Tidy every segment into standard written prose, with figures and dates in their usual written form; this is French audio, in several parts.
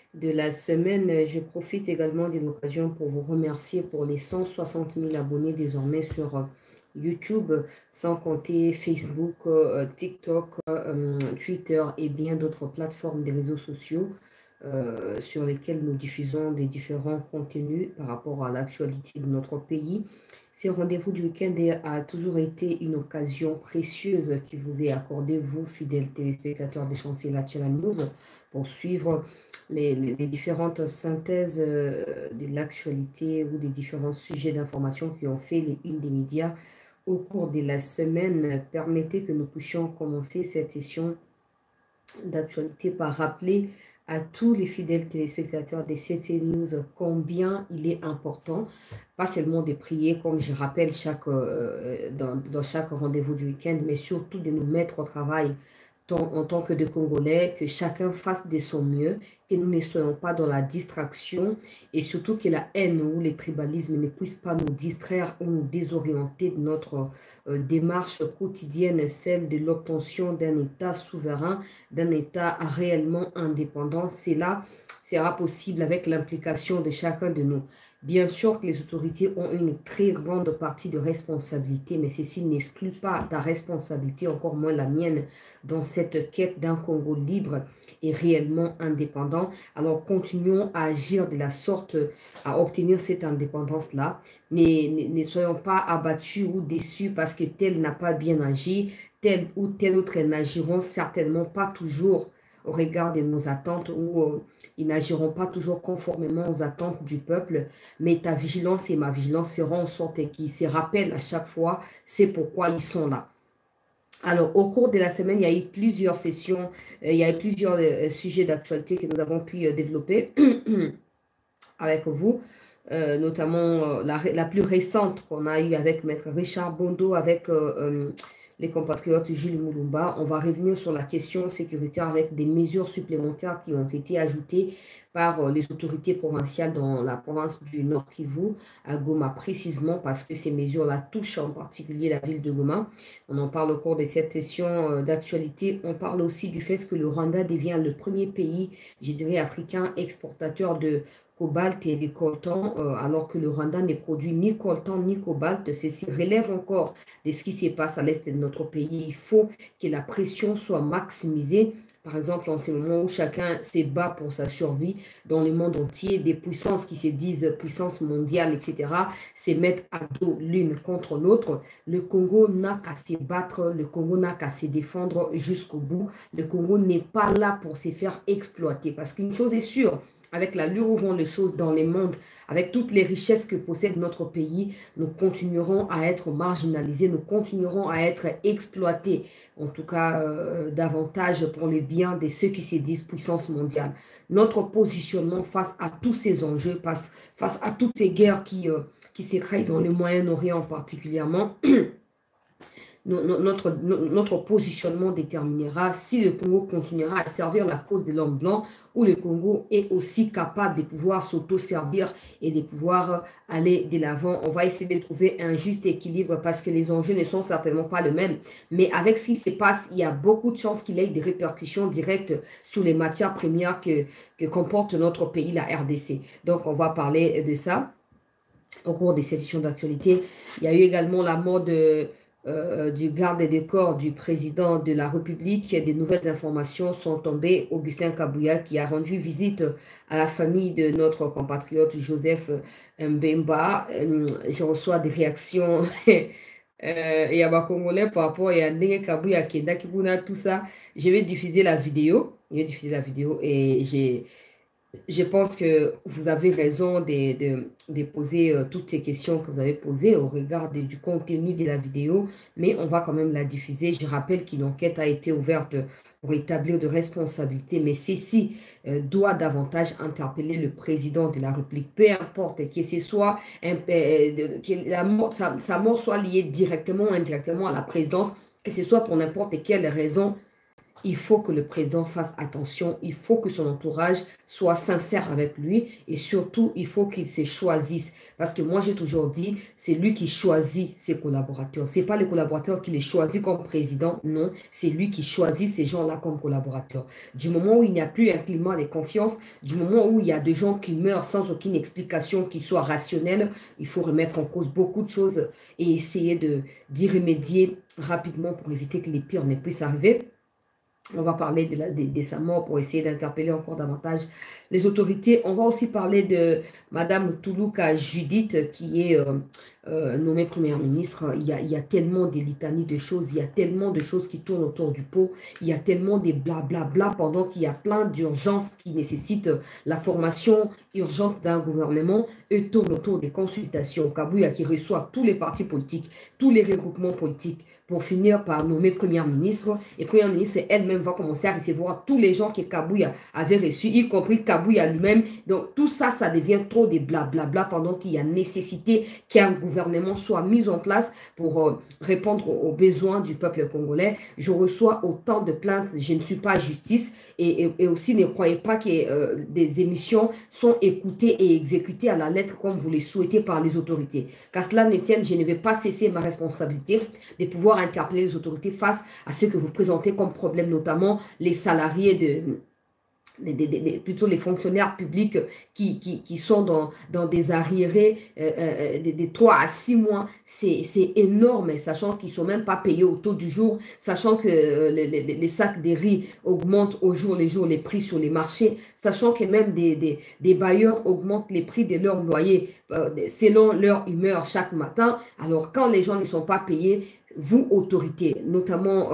de la semaine. Je profite également de l'occasion pour vous remercier pour les 160 000 abonnés désormais sur YouTube, sans compter Facebook, TikTok, Twitter et bien d'autres plateformes des réseaux sociaux sur lesquels nous diffusons des différents contenus par rapport à l'actualité de notre pays. Ces rendez-vous du week-end a toujours été une occasion précieuse qui vous est accordée, vous, fidèles téléspectateurs des Chanceliers Channel News, pour suivre les différentes synthèses de l'actualité ou des différents sujets d'information qui ont fait les unes des médias au cours de la semaine. Permettez que nous puissions commencer cette session d'actualité par rappeler à tous les fidèles téléspectateurs des CT News combien il est important, pas seulement de prier, comme je rappelle dans chaque rendez-vous du week-end, mais surtout de nous mettre au travail en tant que de Congolais, que chacun fasse de son mieux, que nous ne soyons pas dans la distraction et surtout que la haine ou les tribalismes ne puissent pas nous distraire ou nous désorienter de notre démarche quotidienne, celle de l'obtention d'un État souverain, d'un État réellement indépendant. Cela sera possible avec l'implication de chacun de nous. Bien sûr que les autorités ont une très grande partie de responsabilité, mais ceci n'exclut pas ta responsabilité, encore moins la mienne, dans cette quête d'un Congo libre et réellement indépendant. Alors continuons à agir de la sorte à obtenir cette indépendance-là. Ne soyons pas abattus ou déçus parce que tel n'a pas bien agi, tel ou tel autre n'agiront certainement pas toujours au regard de nos attentes ou ils n'agiront pas toujours conformément aux attentes du peuple, mais ta vigilance et ma vigilance feront en sorte qu'ils se rappellent à chaque fois c'est pourquoi ils sont là. Alors, au cours de la semaine, il y a eu plusieurs sessions, il y a eu plusieurs sujets d'actualité que nous avons pu développer avec vous, notamment la plus récente qu'on a eue avec Maître Richard Bondo, avec les compatriotes Jules Moulumba. On va revenir sur la question sécuritaire avec des mesures supplémentaires qui ont été ajoutées par les autorités provinciales dans la province du Nord Kivu, à Goma précisément, parce que ces mesures-là touchent en particulier la ville de Goma. On en parle au cours de cette session d'actualité. On parle aussi du fait que le Rwanda devient le premier pays, je dirais, africain exportateur de cobalt et de coltan, alors que le Rwanda ne produit ni coltan ni cobalt. Ceci relève encore de ce qui se passe à l'est de notre pays. Il faut que la pression soit maximisée. Par exemple, en ce moment où chacun se bat pour sa survie dans le monde entier, des puissances qui se disent puissance mondiale, etc., se mettent à dos l'une contre l'autre. Le Congo n'a qu'à se battre, le Congo n'a qu'à se défendre jusqu'au bout. Le Congo n'est pas là pour se faire exploiter. Parce qu'une chose est sûre, avec l'allure où vont les choses dans le monde, avec toutes les richesses que possède notre pays, nous continuerons à être marginalisés, nous continuerons à être exploités, en tout cas davantage pour le bien de ceux qui se disent puissance mondiale. Notre positionnement face à tous ces enjeux, face à toutes ces guerres qui s'écrasent dans le Moyen-Orient particulièrement, notre positionnement déterminera si le Congo continuera à servir la cause de l'homme blanc ou le Congo est aussi capable de pouvoir s'auto-servir et de pouvoir aller de l'avant. On va essayer de trouver un juste équilibre parce que les enjeux ne sont certainement pas les mêmes. Mais avec ce qui se passe, il y a beaucoup de chances qu'il ait des répercussions directes sur les matières premières que comporte notre pays, la RDC. Donc, on va parler de ça au cours des sessions d'actualité. Il y a eu également la mort du garde des corps du président de la République. Des nouvelles informations sont tombées. Augustin Kabouya qui a rendu visite à la famille de notre compatriote Joseph Mbemba. Je reçois des réactions et à ma Congolais par rapport à Ndenge Kabouya Kenda Kibuna, tout ça. Je vais diffuser la vidéo. Et je pense que vous avez raison de poser toutes ces questions que vous avez posées au regard du contenu de la vidéo, mais on va quand même la diffuser. Je rappelle qu'une enquête a été ouverte pour établir de responsabilités, mais ceci doit davantage interpeller le président de la République, peu importe que ce soit que sa mort soit liée directement ou indirectement à la présidence, que ce soit pour n'importe quelle raison. il faut que le président fasse attention, il faut que son entourage soit sincère avec lui et surtout, il faut qu'il se choisisse. Parce que moi, j'ai toujours dit, c'est lui qui choisit ses collaborateurs. Ce n'est pas les collaborateurs qui les choisissent comme président, non, c'est lui qui choisit ces gens-là comme collaborateurs. Du moment où il n'y a plus un climat de confiance, du moment où il y a des gens qui meurent sans aucune explication qui soit rationnelle, il faut remettre en cause beaucoup de choses et essayer d'y remédier rapidement pour éviter que les pires ne puissent arriver. On va parler de sa mort pour essayer d'interpeller encore davantage les autorités. On va aussi parler de Madame Toulouka Judith, qui est nommée première ministre. Il y a tellement de litanies de choses, il y a tellement de choses qui tournent autour du pot, il y a tellement de blablabla pendant qu'il y a plein d'urgences qui nécessitent la formation urgente d'un gouvernement et tourne autour des consultations. Kabouya qui reçoit tous les partis politiques, tous les regroupements politiques pour finir par nommer première ministre. Et première ministre elle-même va commencer à recevoir tous les gens que Kabouya avait reçus, y compris Kabouya lui-même. Donc tout ça, ça devient trop de blablabla pendant qu'il y a nécessité qu'un gouvernement soit mis en place pour répondre aux besoins du peuple congolais. Je reçois autant de plaintes, je ne suis pas justice et aussi ne croyez pas que des émissions sont écoutées et exécutées à la lettre comme vous le souhaitez par les autorités. Qu'à cela ne tienne, je ne vais pas cesser ma responsabilité de pouvoir interpeller les autorités face à ce que vous présentez comme problème, notamment les salariés plutôt les fonctionnaires publics qui sont dans des arriérés de 3 à 6 mois. C'est énorme, sachant qu'ils ne sont même pas payés au taux du jour, sachant que les sacs de riz augmentent au jour le jour les prix sur les marchés, sachant que même des bailleurs augmentent les prix de leur loyer selon leur humeur chaque matin. Alors quand les gens ne sont pas payés, vous, autorités, notamment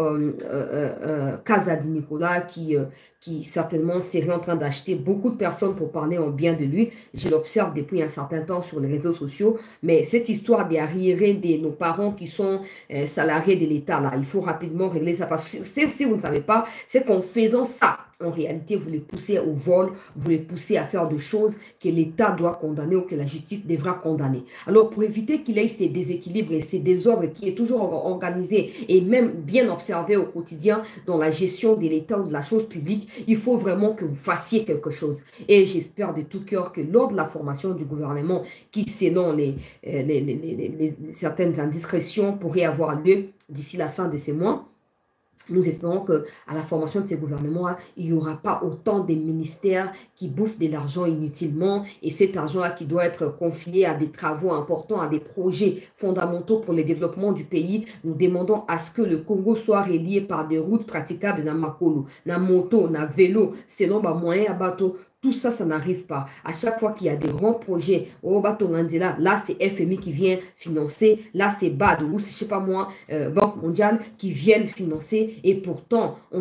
Kazadi Nicolas, qui certainement serait en train d'acheter beaucoup de personnes pour parler en bien de lui. Je l'observe depuis un certain temps sur les réseaux sociaux. Mais cette histoire des arriérés de nos parents qui sont salariés de l'État, là, il faut rapidement régler ça. Parce que si vous ne savez pas, c'est qu'en faisant ça, en réalité, vous les poussez au vol, vous les poussez à faire des choses que l'État doit condamner ou que la justice devra condamner. Alors, pour éviter qu'il ait ces déséquilibres et ces désordres qui est toujours organisé et même bien observé au quotidien dans la gestion de l'État ou de la chose publique, il faut vraiment que vous fassiez quelque chose. Et j'espère de tout cœur que lors de la formation du gouvernement, qui selon certaines indiscrétions pourraient avoir lieu d'ici la fin de ce mois, nous espérons qu'à la formation de ces gouvernements, il n'y aura pas autant de ministères qui bouffent de l'argent inutilement et cet argent-là qui doit être confié à des travaux importants, à des projets fondamentaux pour le développement du pays. Nous demandons à ce que le Congo soit relié par des routes praticables dans Makolo, dans moto, dans vélo, selon les moyens à bateau. Tout ça, ça n'arrive pas. À chaque fois qu'il y a des grands projets, au Batongandela, là, c'est FMI qui vient financer. Là, c'est BAD ou, je ne sais pas moi, Banque mondiale qui viennent financer. Et pourtant, on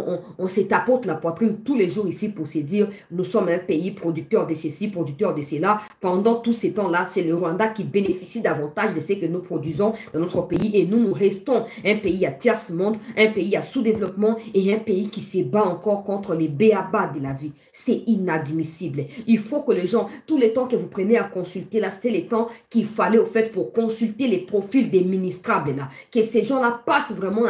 se tapote la poitrine tous les jours ici pour se dire, nous sommes un pays producteur de ceci, producteur de cela. Pendant tous ces temps-là, c'est le Rwanda qui bénéficie davantage de ce que nous produisons dans notre pays. Et nous restons un pays à tiers-monde, un pays à sous-développement et un pays qui se bat encore contre les béabas de la vie. C'est inadmissible. Il faut que les gens, tous les temps que vous prenez à consulter, là, c'était les temps qu'il fallait au fait pour consulter les profils des ministrables, là. Que ces gens-là passent vraiment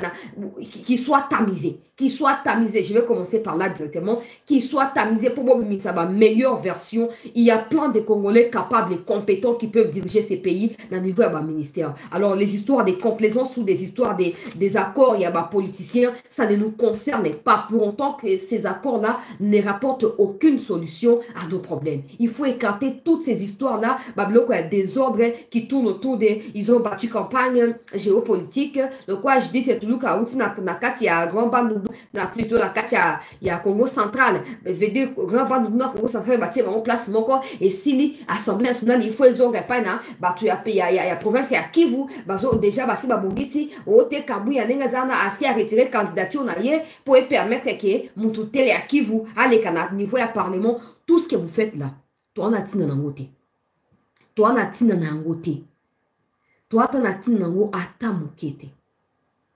qu'ils soient tamisés. Qu'ils soient tamisés. Je vais commencer par là directement. Qu'ils soient tamisés pour ma meilleure version. Il y a plein de Congolais capables et compétents qui peuvent diriger ces pays dans le niveau de ministère. Alors, les histoires des complaisances ou des histoires des accords, il y a des politiciens, ça ne nous concerne pas pour autant que ces accords-là ne rapportent aucune solution à nos problèmes. Il faut écarter toutes ces histoires-là. Il y a des ordres qui tournent autour des... Ils ont battu campagne géopolitique. Donc, quoi, je dis que tout le monde il y a un grand banc plutôt la carte, il y a Congo central. Veut dire, grand banc de Congo central, il y a place mon corps. Et si l'Assemblée nationale, il faut les ordres, il y a province, il y a Kivu, déjà, si Babongisi, Ote Kabou, il y a Nengazana, assez à retirer candidature pour permettre que Moutoutel à Kivu, allez, niveau à parlement, tout ce que vous faites là, toi, on a tina nangote. Toi, on a tina nangote. Toi, on a tina nango ata mokete.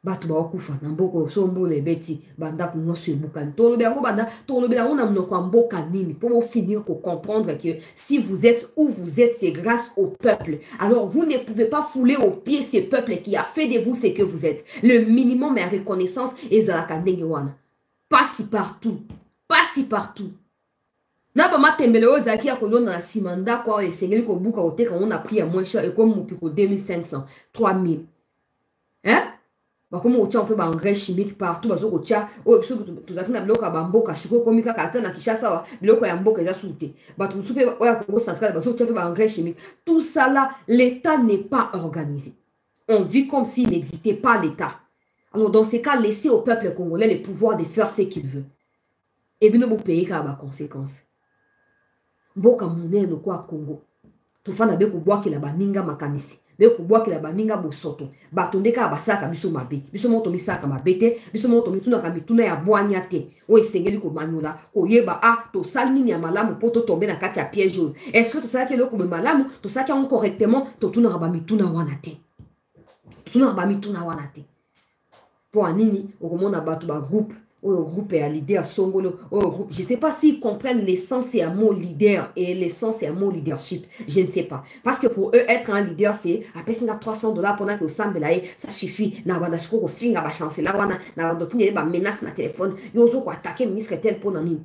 bato bakufa na mboka so mbole beti banda ko nyonso ebukani tolobi yango banda tolobi yango na monoko ya mboka nini pour finir pour comprendre que si vous êtes où vous êtes c'est grâce au peuple. Alors vous ne pouvez pas fouler au pied ce peuple qui a fait de vous ce que vous êtes. Le minimum est reconnaissance ezalaka ndenge wana. Pas si partout, pas si partout. Na ba matembele ozaki ya kolona na simanda kwa esengeli ko buka oteka on a pris à moins cher et comme mupiko 2500 3000. Hein? Comme on tient un peu d'engrais chimique partout, parce que tu as tout à fait bloqué à Bamboka, suko komika kata na Kishasa, bloqué à Mboka, ya soute. Bah tout soupe ouais Congo central, parce que tu as fait d'engrais chimique. Tout ça là, l'État n'est pas organisé. On vit comme s'il n'existait pas l'État. Alors dans ces cas, laissez au peuple congolais le pouvoir de faire ce qu'il veut. Et bien nous payer quand même conséquence. Mboka mouné no quoi Congo. Tout fa na beko bois qui la baninga makanisi. Beko bois qui la baninga bosoto. Batondeka basaka biso mabe. Biso moto misaka mabete, biso moto mituna kamituna ya boanyate. O esengeli ko manyola, ko yeba to salini ya malamu poto tomber na kati ya piège jaune. Est-ce que to sala ke loko be malamu, to sala ke correctement, to tuna ba mituna wanate. Tuna ba mituna wanate. Pour anini, o komona batu ba groupe au groupe et à leader Songolo, au groupe. Je ne sais pas s'ils comprennent l'essence et un mot leader et l'essence et un mot leadership. Je ne sais pas. Parce que pour eux, être un leader, c'est à peine $300 pendant que ça suffit. Na wanda shiko finga ba chance la wana na wanda tunye ba menace na téléphone. Yozo ko attaquer ministre tel pour nani.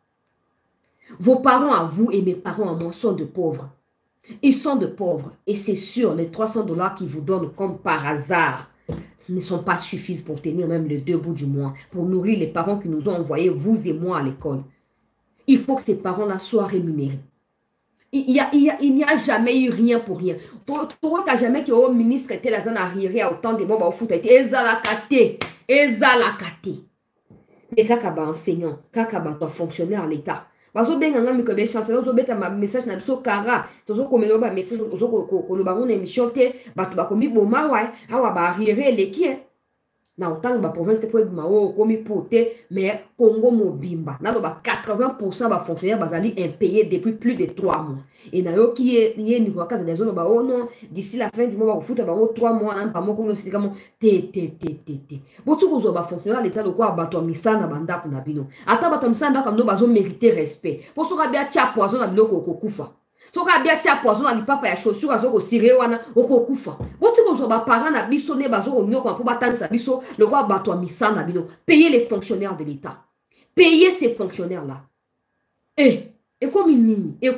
Vos parents à vous et mes parents à moi sont de pauvres. Ils sont de pauvres et c'est sûr les $300 qu'ils vous donnent comme par hasard ne sont pas suffisants pour tenir même les 2 bouts du mois, pour nourrir les parents qui nous ont envoyés, vous et moi, à l'école. Il faut que ces parents-là soient rémunérés. Il n'y a jamais eu rien pour rien. Pour qu'il jamais que le ministre était là, arriéré à autant de mots, au foot, ezalakate. Mais kakaba enseignant, kakaba toi fonctionnaire à l'État. Bazo benga ngami ko be chancelier zo beta ma message na biso kara tozo komelo ba message tozo ko lo bango na émission te batu ba komi boma wa awa ba arrière leki na autant ba province te po ma o komi pote mais Congo mobimba na lo ba 80% ba fonctionnaires bazali impayés depuis plus de 3 mois et na yo qui est niveau casa des zones ba oh non d'ici la fin du mois ba futa ba 3 mois na ba moko ngo sikamo te botu ko zo ba fonctionnaire l'état de quoi bato misana banda kuna bino ata bato misana comme no bazo mériter respect pour so ka bia tia poison na biloko kokufa so ka bia tia poison na lipapa ya chaussure azo ko siré wana okokufa botu ko zo ba parents na biso ne bazo ko nyoko pour batangisa biso le quoi bato misana bino payer les fonctionnaires de l'état payer ces fonctionnaires là et comme nini et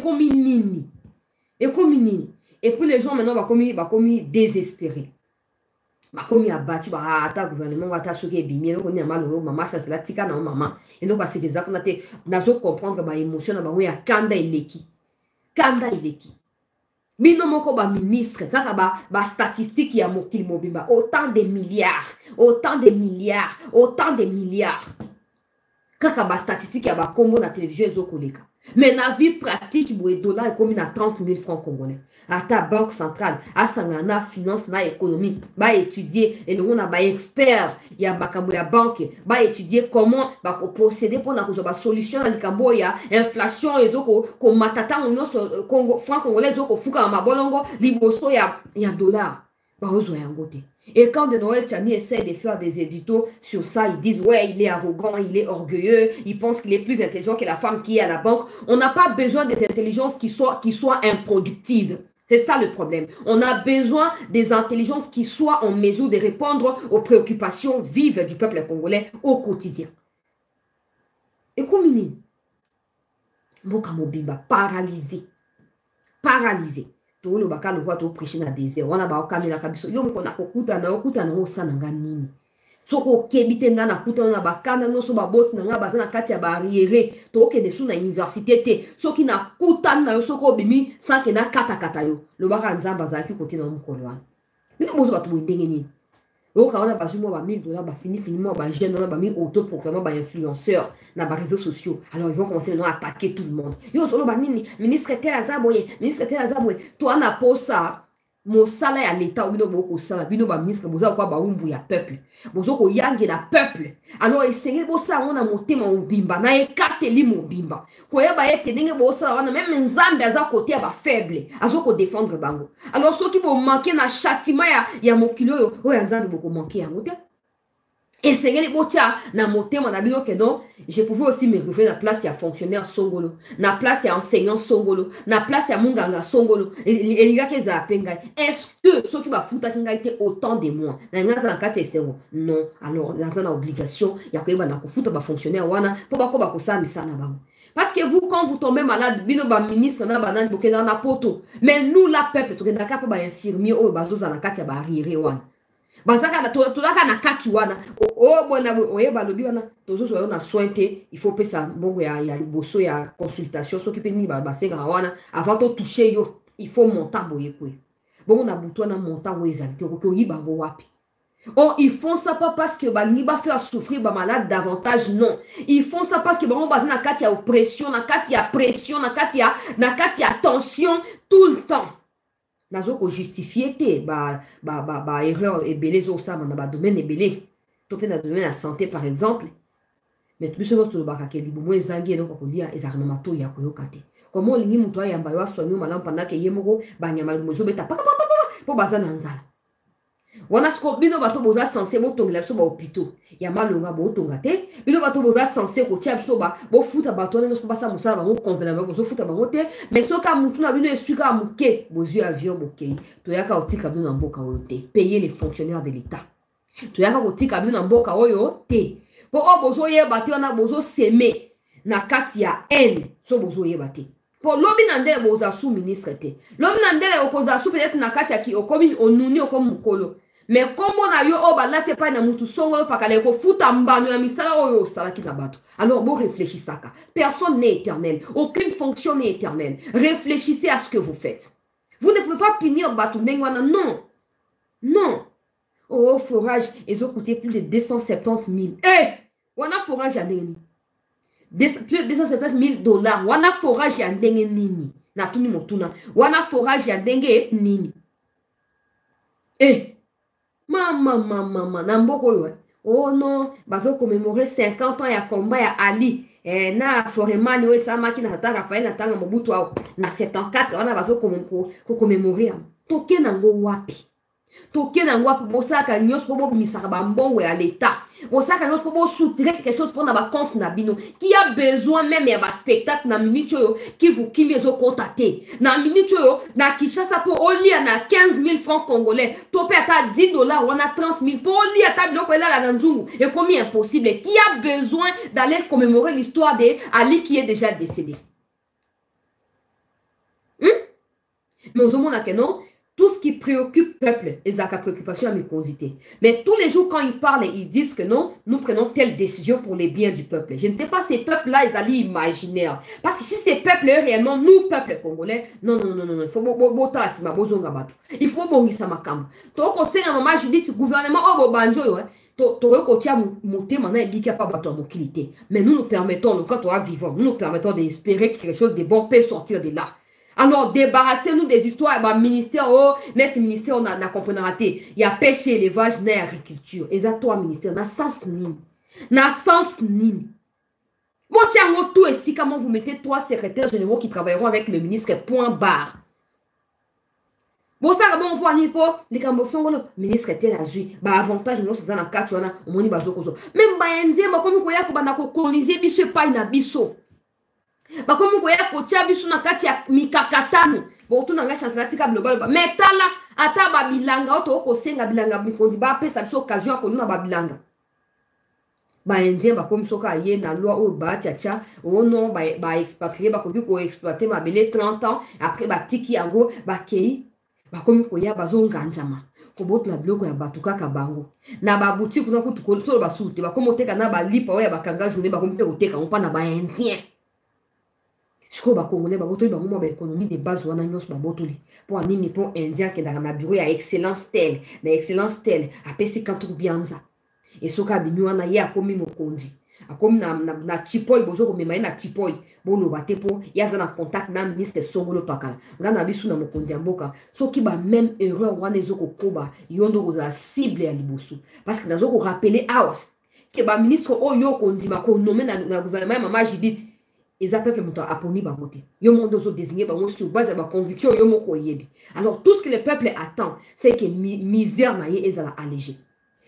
puis les gens maintenant va commis désespérés. Comme il y a battu, le gouvernement va t'assurer bien, on est mal, maman, ça c'est la tika na maman. Et donc, c'est des actes, on a comprendre que l'émotion, on a kanda ileki. Bino moko ba ministre, kaka ba statistique ya mokili mobimba, autant de milliards. Kaka ba statistique ya ba kombo na télévision ezokoleka. Mais na vie pratique, le dollar est comme à 30 000 francs congolais. À ta banque centrale, à Sangana, finance, na économie, va étudier, et nous on a expert, il y a la banque, va étudier comment procéder pour la solution à l'Ikambo, il y a inflation, et comme matata, on a franc congolais, fuka mabolongo, liboso, il y a dollar. Bah, et quand de Noël Tchani essaie de faire des éditos sur ça, ils disent ouais, il est arrogant, il est orgueilleux, il pense qu'il est plus intelligent que la femme qui est à la banque. On n'a pas besoin des intelligences qui soient improductives. C'est ça le problème. On a besoin des intelligences qui soient en mesure de répondre aux préoccupations vives du peuple congolais au quotidien. Et comme il Mboka Mobimba, paralysé. To lo baka lo kwa to prêcher na désert wana ba okamela kabiso yo mko na kokuta na osana nganini soko kebite nga na kuta na bakana no so ba boti na nga bazana kati ya barrière to ke desu na université te soki na kuta na yo soko bimi sanke na kata yo lo baka nzamba zaki kote na mukolo wana bino bozo batu ndenge nini lo ka wana bazumo ba $1000 ba fini mo ba jeune na ba mi autoproclamé ba influenceur na ba réseaux sociaux alors ils vont commencer maintenant à attaquer tout le monde yo solo ba nini ministre tel azaboye toi na posa mon salaire à l'état bino boko sala bino ba ministre boza kwa ba umbu ya peuple bozo ko yangi la peuple alors esengeli bosa wana motema mobimba na ekateli mobimba ko yeba ete ndenge bosa wana même nzambe aza côté ya ba faible azoko défendre bango alors ceux qui vont manquer na châtiment ya mokilo yo nzambe boko manquer yango te Et c'est que les botia na moté mon habino que non, je pouvais aussi me retrouver na place ya fonctionnaire songolo, na place ya enseignant songolo, na place ya munganga songolo. Et les gars qui zapenga, est-ce que ceux qui va foutre qui été autant de moi, na ngaza na kati esengo? Non. Alors dans une obligation, ya ko ba na ko foutre ba fonctionnaire wana pour ba ko ba ko sambisa na bango. Parce que vous, quand vous tombez malade, bino ba ministre na banane bokena na poto. Mais nous la peuple, to na ka ba infirmier o bazoza na kati ya ba rire wana. Bazaka na tolaka na kati wana o bona oyeba lobi wana tozo so na soin te, il faut pesa bongo ya boso ya consultation so ki pe ni ba senga wana avant de toucher yo, il faut monter boye kwe bongo na buto na monter wo ezali te ko yiba ngo wapi. Oh, ils font ça pas parce que ba ni ba faire souffrir ba malade davantage, non. Ils font ça parce que bon bazana na kati ya oppression, na kati ya pression, na kati ya tension tout le temps. Nazo ko justifier te erreur et belé zo ça dans ba domaine belé topé na domaine la santé par exemple, mais tout ce que ba ka ke libu mo ezangi donc ko lia ezarna mato ya ko yokate comment lingi muto ya mba yo soigner malam pendant que yemoko ba nyama mo zo beta pa po bazana nzala wana sko bino bato boza censé bo tongela so ba hôpital ya malonga bo tonga te bino bato boza censé ko tia so ba bo futa bato na so basa musala ba mo convenable bo so futa ba mo te mais so ka mutu na bino esuka muke bozu avion bokei to yaka otika bino na mboka oyo te payer les fonctionnaires de l'état to yaka otika bino na mboka oyo te po o bozo yeba te na bozo semer na kati ya haine so bozo yeba te pour lobi nandele boza sous ministre te lobi nandele okoza sous peut-être na kati ya ki okomi onuni okomi mukolo. Mais comme on a eu au balate pas na mutu songolo pakale ko futa mbano ya misala oyo sala ki na bato. Alors bon réfléchissez ça. Personne n'est éternel, aucune fonction n'est éternelle. Réfléchissez à ce que vous faites. Vous ne pouvez pas punir bato nengwana, non. Non. Oh forage, ils ont coûté plus de 270 000. Eh, wana forage ya nini? Plus de 270 000 $. Wana forage ya ndenge nini? Na tuni motuna. Wana forage ya ndenge nini? Eh. Mama, namboko yo. Oh non, bazo commémorer 50 ans ya combat ya Ali. Na Foremani we sama ki na tata Rafael na tanga Mobutu na 74 wana bazo commémorer. Toke nango wapi? Toke nango wapi bosaka nyos po bo misaka ba mbongo ya l'état. Bosaka nyos po bo soutirer quelque chose pour na ba compte na bino. Qui a besoin même ya ba spectacle na minute yo qui vous qui mezo contacter. Na minute yo na Kinshasa pour olia na 15 000 francs congolais. Topé ata 10 $, on a 30 000 pour olia ta biloko ela la nzungu. Et combien impossible. Qui a besoin d'aller commémorer l'histoire de Ali qui est déjà décédé? Mais au moment que non. Tout ce qui préoccupe le peuple, ils ont préoccupation à mes causités. Mais tous les jours, quand ils parlent, ils disent que non, nous prenons telle décision pour les biens du peuple. Je ne sais pas, ces peuples-là, ils allaient imaginaire. Parce que si ces peuples, réellement, nous, peuple congolais, non, il faut il faut bon ça ma cam. Donc, on sait, à maman, je dis, gouvernement, oh, banjo, mais nous permettons, quand on est vivant, nous permettons d'espérer que quelque chose de bon peut sortir de là. Alors, débarrassez-nous des histoires. Bah, ministère, oh, net ministère, on a compris raté. Il y a pêche, élevage, n'a agriculture. Et ça, toi, ministère, n'a sens ni. N'a sens ni. Bon, tiens, tout ici, comment vous mettez 3 secrétaires généraux qui travailleront avec le ministre, point barre. Bon, ça, bon, pour aller pour les cambossons, le ministre était là, bah, avantage, nous, c'est dans la 4, on a, on y va, même, bah, indien, bah, comme vous voyez, qu'on a colonisé, biso, pas une abisso. Ba komu ko ya ko tia biso na kati ya mikakatano bo tu na nga chance na tika global ba metala ata ba bilanga oto ko senga bilanga mikondi ba pesa biso occasion ko na ba bilanga ba indien ba komu soka ye na loi o ba tia o non ba expatrié ba ko exploiter ma belé 30 ans après ba tiki yango ba kei ba komu ko ya ba zonga njama ko botu na biloko ya batuka ka bango na ba boutique na ko to ko ba soute ba komu teka na ba lipa o ya ba kanga journée ba komu pe ko teka on pa na ba indien. Ce que les Congolais ont l'économie de base pour un Nippon indien qui est dans un bureau à excellence telle, après c'est quand tout bien ça. Et ce cas, nous on a eu à comme Mokondi, à comme na Tipoy, bozo comme na Tipoy, bolo bate po, ya za na contact na ministre Songolo Pakala. On a bisu na Mokondi amboka, ce qui ba même erreur wana ezoko koba, yondo oza cible à libosu. Parce que nous avons rappelé awa que ba ministre Oyo Kondi mako nommé na gouvernement Maman Judith. Et ça peuple montant aponi ba voter. Yo monde zo désigné ba sur base de ma conviction yo moko yebi. Alors tout ce que le peuple attend, c'est que misère na ye ezala allégé.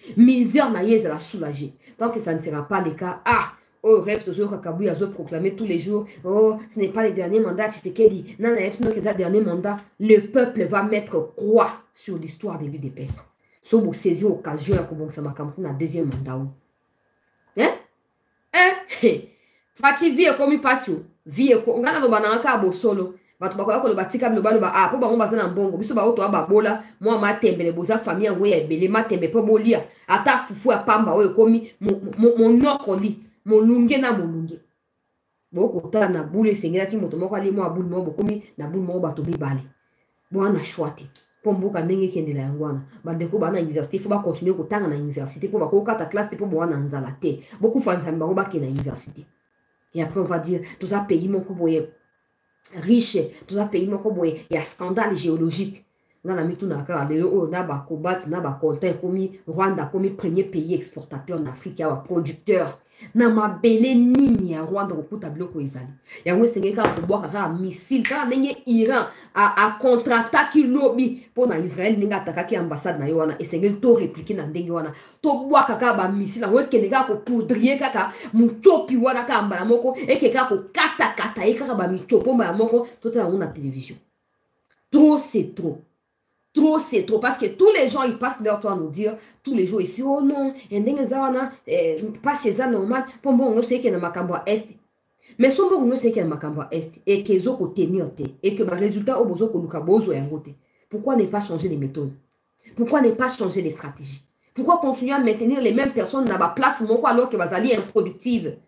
Misère naïe, ça l'a soulagé. Tant que ça ne sera pas le cas, ah, oh, rêve, toujours Kakabouya a proclamé tous les jours, oh, ce n'est pas le dernier mandat, c'est ce qu'elle dit. Non, non, ce n'est que le dernier mandat. Le peuple va mettre croix sur l'histoire de l'UDPS. Si vous saisissez l'occasion, ça m'a campé dans le deuxième mandat. Hein? Hein? Fati vie comme il passe. Vie comme. On a un banana solo. Bato bakola ko batika lo ba ah po bango bazana mbongo biso ba oto ababola moi ma tembele boza famille ngo ya ebele ma tembe po bolia ata fufu ya pamba oyo komi mon nokoli molunge na molunge boko ta na bule sengela ki moto moko ali mo abulu mo bokomi na bulu mo bato mibale bwana shwati po mboka ndenge kendela yango wana bandeko bana université faut ba continuer kotanga na université po bakoka ta classe te po bwana nzala te beaucoup fansa bango ba ke na université et après on va dire tout ça pays moko boye riche, tout ça pays il y a scandale géologique. Dans la mitunaka, na ba cobalt, na ba coltan, comme Rwanda, comme premier pays exportateur en Afrique, ya producteur. Na ma belle nini ya Rwanda au tableau ko izali. Ya ngwe sengeka ko boka ka missile ka nenge Iran a contre-attaque lobby pour na Israël ninga attaquer ambassade na yo wana et sengel to répliquer na ndenge wana. To boka ka ba missile ngwe kenega ko poudrier kaka muchopi wana ka mbala moko et ke ka ko kata e kaka ba michopo mbala moko to ta na télévision. Trop c'est trop. Trop, c'est trop. Parce que tous les gens, ils passent leur temps à nous dire, tous les jours ici, oh non, pas chez ça normal. Pour moi, on sait qu'il y a un est. Mais si on sait qu'il y a un est, et qu'ils ont tenir, et que le résultat, pourquoi ne pas changer les méthodes? Pourquoi ne pas changer les stratégies? Pourquoi continuer à maintenir les mêmes personnes dans la place alors que vous allez improductives?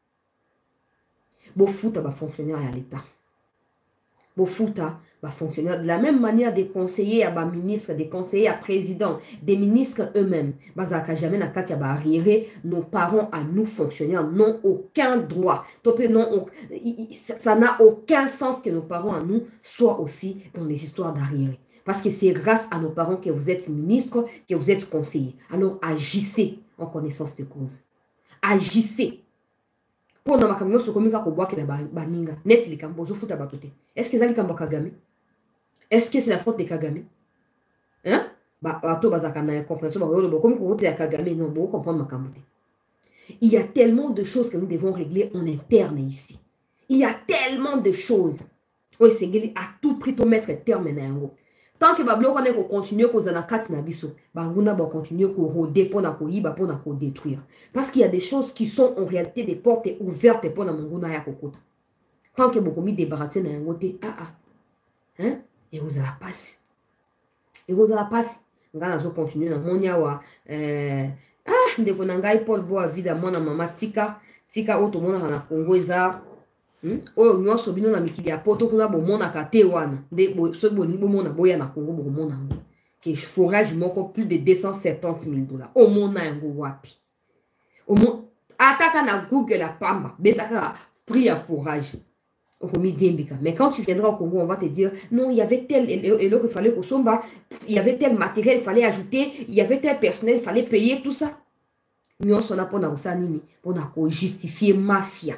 Bon, foot va fonctionner à l'État. Bon, foot va fonctionner de la même manière des conseillers à ministres, des conseillers à présidents, des ministres eux-mêmes. Jamais nos parents à nous fonctionnaires n'ont aucun droit. Ça n'a aucun sens que nos parents à nous soient aussi dans les histoires d'arriérés. Parce que c'est grâce à nos parents que vous êtes ministre, que vous êtes conseiller. Alors agissez en connaissance de cause. Agissez. Pour na makamyo so komika ko boa ke na baninga net likambo zo futa batote. Est-ce que ça likambo Kagame? Est-ce que c'est la faute de Kagame? Hein? Ba bato bazaka na compréhension ba ko comme ko ya Kagame non bo comprendre makambo. Il y a tellement de choses que nous devons régler en interne ici. Il y a tellement de choses. Oui, c'est à tout prix to mettre terme na yango. Tant que bablo ko ne ko continuer ko zana kat na biso, ba nguna ba continuer ko roder pour na ko yiba pour na ko détruire. Parce qu'il y a des choses qui sont en réalité des portes ouvertes pour na nguna ya kokota. Tant que beaucoup mi débarrasser na yangote, hein? Et vous allez passer. Et vous allez passer. Ngana zo continuer na monia wa ndeko na ngai Paul Boa vida mwana mama tika oto mona na Congo eza oyo nyonso bino na mikili ya poto kuna bomona kate wana nde so boni bomona boya na Congo bomona ngo ke forage moko plus de 270 000 $. Au mona yango wapi? Au mon ataka na Google la pamba betaka prix à forage. Mais quand tu viendras au Congo, on va te dire non, il y avait tel et là qu'il fallait qu'au Somba, il y avait tel matériel, il fallait ajouter, il y avait tel personnel, il fallait payer tout ça. Nous on a pour justifier mafia.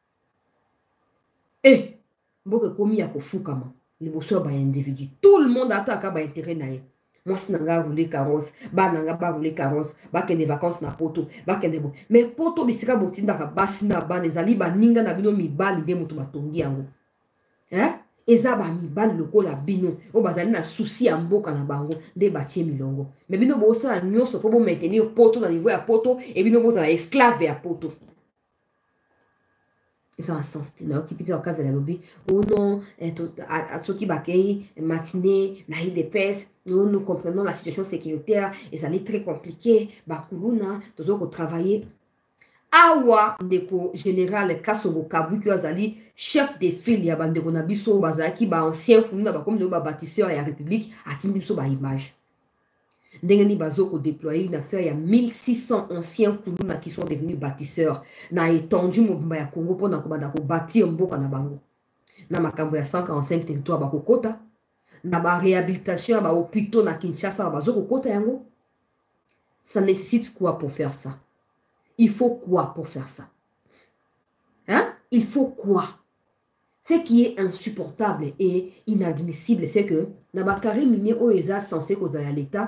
Eh, beaucoup commis à Kofukama, les bosseurs ba individu. Tout le monde attaque à intérêt naïe. Moi, si nanga rouler carrosse, ba nanga ba rouler carrosse, ba ken des vacances na poto, ba ken des bon. Mais poto bisika botinda ka basina ba les ali ba ninga na bino mi bali be mutu batongi yango. Hein? Eza ba mi bali lokola bino, o bazali na souci ya mboka na bango, de batie milongo. Mais bino bo sa nyonso po bo maintenir poto na niveau ya poto et bino bo sa esclave ya poto. Ils ont un sens. Ils ont occupé dans le cas de la lobby. Oh non, à ceux qui bakei, matinée, naï des pèses. Nous comprenons la situation sécuritaire. Et ça est très compliqué. Bakuluna, tous autres travailler. Awa, ndeko général Kasobo Kabu, qui a chef de file, il y a bandeko nabiso, bazaki, ba ancien, comme le bâtisseur et la République, a tindi so ba image. Ndengeni bazoko déployer une affaire, il y a 1600 anciens kuluna qui sont devenus bâtisseurs. Na étendu mobimba ya Congo pour na bâtir mboka na bango. Na makambo ya 145 territoires bako kota. Na ba réhabilitation ba hôpitaux na Kinshasa bazoko kota yango. Ça nécessite quoi pour faire ça? Il faut quoi pour faire ça? Hein? Il faut quoi? Ce qui est insupportable et inadmissible, c'est que na ba carré minier oeza censé causer à l'État.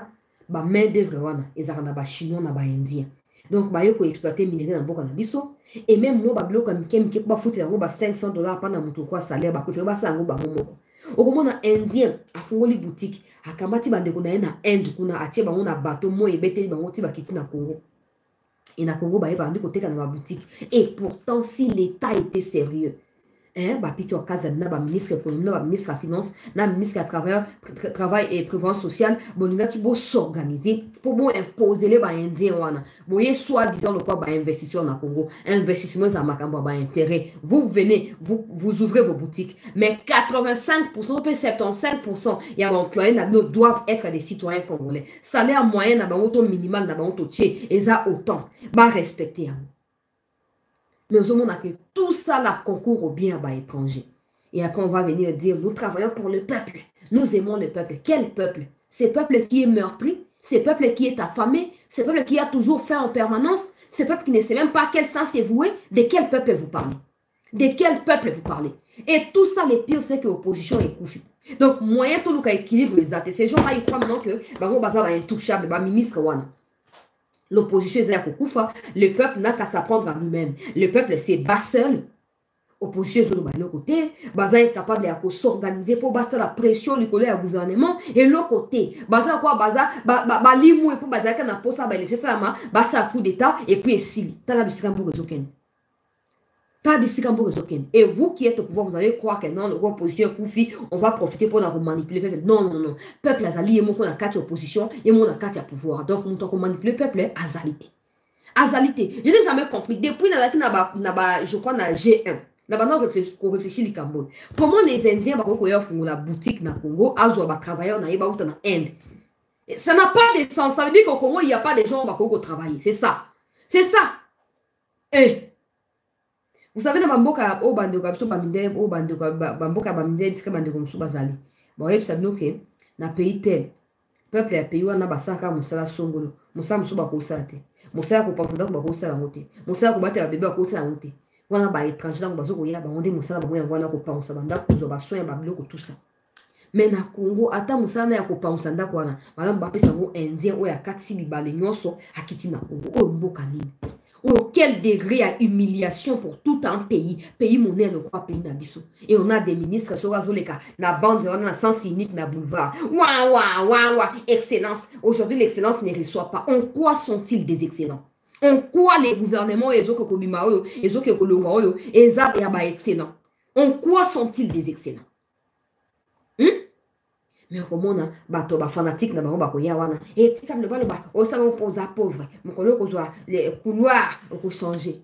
ba main d'œuvre wana ezaka na ba chinois na ba indien. Donc ba yo ko exploiter minerai na mboka na biso et même moi ba biloko mike ba foutre yango ba $500 pana mutu kwa salaire ba préférer ba sa yango ba momoko. Okomona indien afungoli boutique akamati bandeko na ye na Inde kuna atie bango na bateau mo ebeteli bango ti bakiti na Congo. Et na Congo ba yeba ndi koteka na ba boutique. Et pourtant si l'état était sérieux, ba piti wa kaza na ba ministre économie na ba ministre finance na ministre travail et prévoyance sociale bolinga ki bo s'organiser pour bon imposer les ba indien wana boye soit disant le quoi ba investisseur na Congo investissement za makambo ba intérêt vous venez vous ouvrez vos boutiques mais 85% ou 75% ya ba employés na doivent être des citoyens congolais salaire moyen na ba auto minimal na ba auto tché eza autant ba respecter hein. Mais au monde que tout ça là concourt au bien à étranger. Et après on va venir dire nous travaillons pour le peuple. Nous aimons le peuple. Quel peuple? Ce peuple qui est meurtri, ce peuple qui est affamé, ce peuple qui a toujours faim en permanence, ce peuple qui ne sait même pas à quel sens est voué. De quel peuple vous parlez? De quel peuple vous parlez? Et tout ça, le pire, c'est que l'opposition est couffe. Donc, moyen tout le cas équilibre les athées. Ces gens-là, ils croient maintenant que Baza est intouchable, ministre Wana. L'opposition est à Kokoufa, le peuple n'a qu'à s'apprendre à lui-même. Le peuple s'est bas seul. L'opposition est de l'autre côté. Baza est capable de s'organiser pour basta la pression du collègue au gouvernement. Et l'autre côté, Baza quoi, Baza, limou et pour Baza qui n'a pas ça, il fait ça, Baza coup d'état et puis ici. T'as la biscuit pour résoudre. Et vous qui êtes au pouvoir, vous allez croire que non, l'opposition est Koufi, on va profiter pour nous manipuler le peuple. Non, non, non. Peuple azali, et mon qu'on a 4 opposition, et mon a 4 pouvoir. Donc, nous avons manipulé le peuple, azalité. Azalité. Je n'ai jamais compris. Depuis, je crois, dans G1, là-bas, on réfléchit le Cambodge. Comment les Indiens, font la boutique dans le Congo, à travailleurs, dans Inde. Ça n'a pas de sens. Ça veut dire qu'au Congo, il n'y a pas de gens qui travaillent. C'est ça. C'est ça. Et. Vous savez, dans Bamboka, au Bandoka, au Bandoka, Bamboka, Baminde, jusqu'à Bandoko Msoubazali. Bon, vous savez que dans le pays tel, peuple a payé un abassaka, Moussala Songolo, Moussa Moussouba Kosate, Moussa Kopasanda Kobakosa la montée, Moussa Kobate la bébé à Kosa la montée. On a ba étranger dans Bazo Koya, on dit Moussa Bamoya, on a Kopansa, Banda, Kozoba, Soin, Babloko, tout ça. Mais na Congo, ata Moussa na Kopansa, Ndakwana, Madame Bapé Sango, Indien, ou ya Katsi Bibale, Nyonso, Akiti na Congo, ou Mbokanine. Quel degré à humiliation pour tout un pays. Pays monnaie, le croit pays d'Abisso. Et on a des ministres sur la bande, on a sens unique, na boulevard. Ouah, excellence. Aujourd'hui, l'excellence ne reçoit pas. En quoi sont-ils des excellents? En quoi les gouvernements, les autres Kobimao, les autres Kolongo, et Zab et Aba excellents? En quoi sont-ils des excellents? Mais comme on a fanatique na bango yawana et tika le balo ba o sa on pose pauvre mon kolo ko zoa les couloirs on ko changer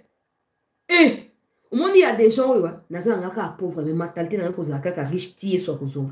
au monde il y a des gens na za ngaka pauvre mais mentalité na ko za kaka riche tié soit kozonga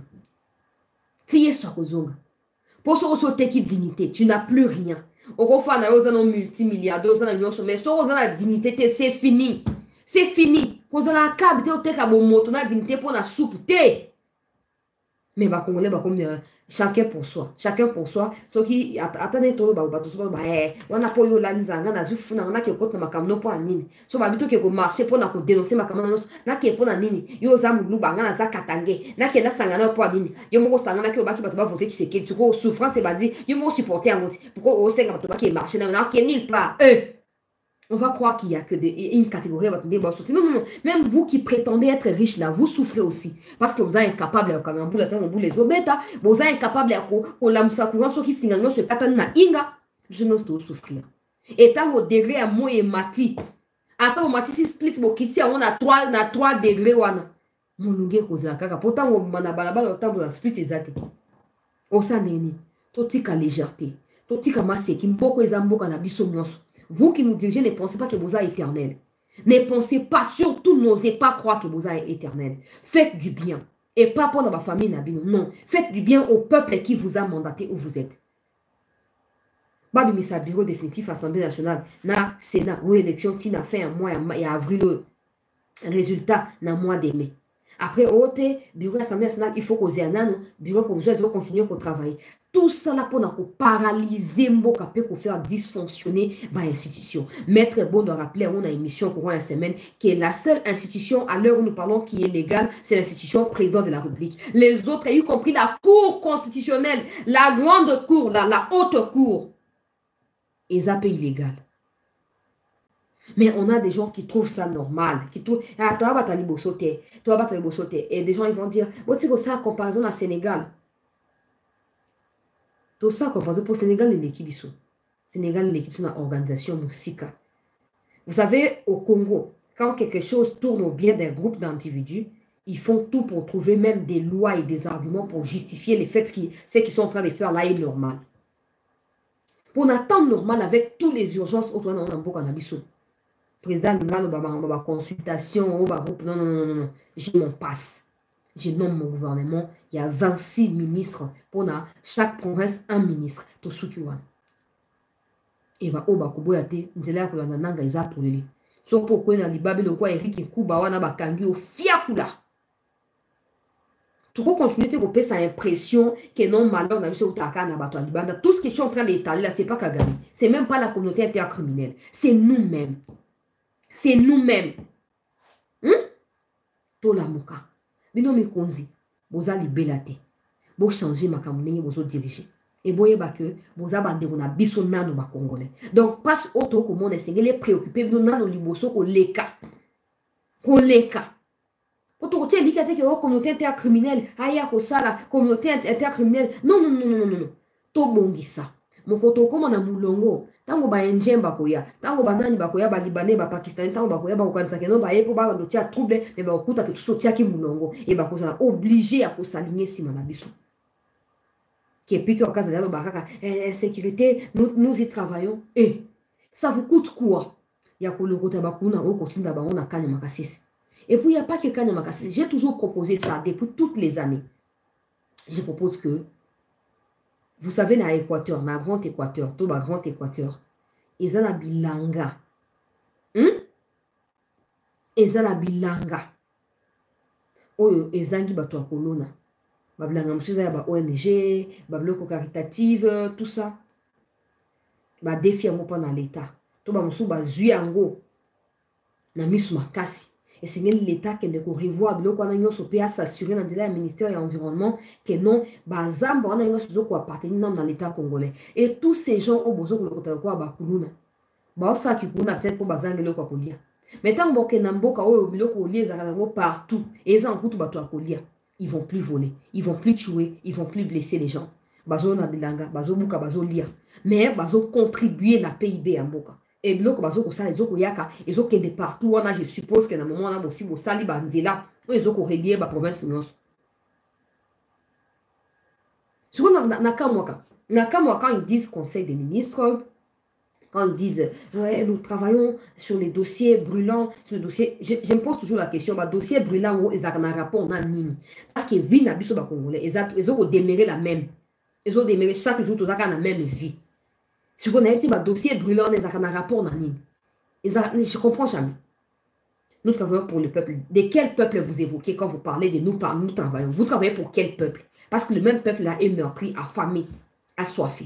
pour so te ki dignité tu n'as plus rien on ko fa na yo za no multimilliardaire za na nyonso mais so za la dignité c'est fini ko za la kabite o te ka bo moto na dignité pour na soupe te. Mais les Congolais, chacun pour soi. Ce qui attendent tout, on a pas eu la lisa, on a zufu, on a qui côté ma camino pour anini. So ba bito qui go marcher pour na dénoncer ma camino, na qui pour anini. Yo zamu luba, on a za katange, na qui na sangana pour anini. Yo mo sangana qui obaki batoba voter qui c'est qui. Tu ko souffrance et ba dit, yo mo supporter en pourquoi au senga batoba qui marcher na qui nulle part. On va croire qu'il n'y a que une catégorie. Non. Même vous qui prétendez être riche là, vous souffrez aussi. Parce que vous êtes incapable de les obéta, vous êtes incapable de la moussakouran, ceux qui signalent ce katana inga. Je n'ose pas souffrir. Et tant au degré à moi et mati. Attends, mati si split, bon, qui on a 3 degrés. Mon lungue cause la kaka. Pourtant, on m'a balabala, autant de la split exact. Au sein d'eni. Totika légèreté. Totika masse qui mboko ezamboka na biso nyonso. Vous qui nous dirigez, ne pensez pas que vous êtes éternel. Ne pensez pas, surtout n'osez pas croire que vous êtes éternel. Faites du bien. Et pas pour ma famille, Nabino. Non. Faites du bien au peuple qui vous a mandaté où vous êtes. Babi Missa, bureau définitif, Assemblée nationale, na Sénat, ou élection, tina fait un mois et avril, résultat, na mois de mai. Après, OT, bureau de l'Assemblée nationale, il faut causer un an, bureau provisoire, ils vont continuer à travailler. Tout ça là pour paralyser Mboka, pour faire dysfonctionner l'institution. Maître Bon de rappeler, on a une émission courant la semaine, qui est la seule institution à l'heure où nous parlons qui est légale, c'est l'institution président de la République. Les autres, y compris la Cour constitutionnelle, la grande cour, la haute cour, ils appellent illégal. Mais on a des gens qui trouvent ça normal, qui trouvent, ah, toi, vas t'aller sauter, toi, vas t'aller sauter. Et des gens, ils vont dire, oh, tu sais, ça, comparaison à Sénégal. Tout ça, comparaison pour Sénégal, l'équipe, ils sont. Sénégal, l'équipe, c'est une organisation Moussika. Vous savez, au Congo, quand quelque chose tourne au bien d'un groupe d'individus, ils font tout pour trouver même des lois et des arguments pour justifier les faits que ce qu'ils sont en train de faire là est normal. Pour un temps normal, avec toutes les urgences, autour d'un emploi cannabis. Président Ningano, consultation, non, je m'en passe. Je nomme mon gouvernement, il y a 26 ministres. Pour chaque province, un ministre. Tout ce qui va. Et va koboyate, nzela kula nanga iza pour lui. So pourquoi na libabe le quoi Eric Kuba wana bakangi o fiakula. Tout continuer de couper sa impression que non malheur na biso utaka na bato libanda. Tout ce que je suis en train d'étaler là, c'est pas Kagame. C'est même pas la communauté intercriminelle. C'est nous-mêmes. C'est nous-mêmes. To la moka. Bino mi konzi. Boza libelate. Bo changer makamune bozo diriger. Et boye ba que boza bande na biso nano ba congolais. Donc passe auto comme on essaie les préoccuper bino nano liboso ko leka. Ko leka. Pour te dire que la communauté intercriminelle, aya ko sala communauté intercriminelle. Non. To bongi ça. Mon koto comme na mulongo. Tango ba enjemba koya, tango ba nani ba koya ba libanais ba pakistanais, tango ba koya ba okanisa ke non ba yepo ba do tia trouble mais ba okuta ke tout tia ki mulongo et ba kosa obligé à ko s'aligner sima na biso. Qui est plutôt au cas de la sécurité, nous y travaillons. Et ça vous coûte quoi? Il y a le Rotabakuna au continent d'Abaron à Kanye Makassis. Et puis il n'y a pas que Kanye Makassis. J'ai toujours proposé ça depuis toutes les années. Je propose que, vous savez, dans l'Équateur, dans le Grand Équateur, tout le Grand Équateur, ils ont la bilanga. Ils ont la bilanga. Oh, ils ont la colonna. Bablanga msuza ba ONG, babloko caritative, tout ça. Ba défi yango pa na l'état. To ba musu ba zui yango na misu makasi. Et c'est l'état qui ne ko revoir biloko na nyoso pe s'assurer dans le ministère de l'environnement que non ba zamba wana nyoso ko appartenir dans l'état congolais. Et tous ces gens au bozo ko lokota ko ba kuluna. Ba osa ki kuna peut-être pour bazangelo ko kolia. Mais tant boke na mboka o biloko lié za partout et za nkutu bato akolia. Ils vont plus voler, ils vont plus tuer, ils vont plus blesser les gens. Bazo na bilanga, bazo buka, bazo lia. Mais bazo contribuer la PIB en boka. Et biloko bazo ko sala, ils ont yaka, ils ont kende partout. On a, je suppose que dans le moment on a aussi bo sali bandela, ils ont relié la province nyonso. Souvent quand ils disent conseil des ministres, quand ils disent, ouais, nous travaillons sur les dossiers brûlants, sur les dossiers, je me pose toujours la question, bah, dossier brûlant, ils ont un rapport, on a nini. Parce que vie n'a pas congolais, ils ont démarré la même. Ils ont démarré chaque jour, tout ça, la même vie. Si on a un petit dossier brûlant, ils ont un rapport, on a nini. Je ne comprends jamais. Nous travaillons pour le peuple. De quel peuple vous évoquez quand vous parlez de nous travaillons? Vous travaillez pour quel peuple? Parce que le même peuple là est meurtri, affamé, assoiffé.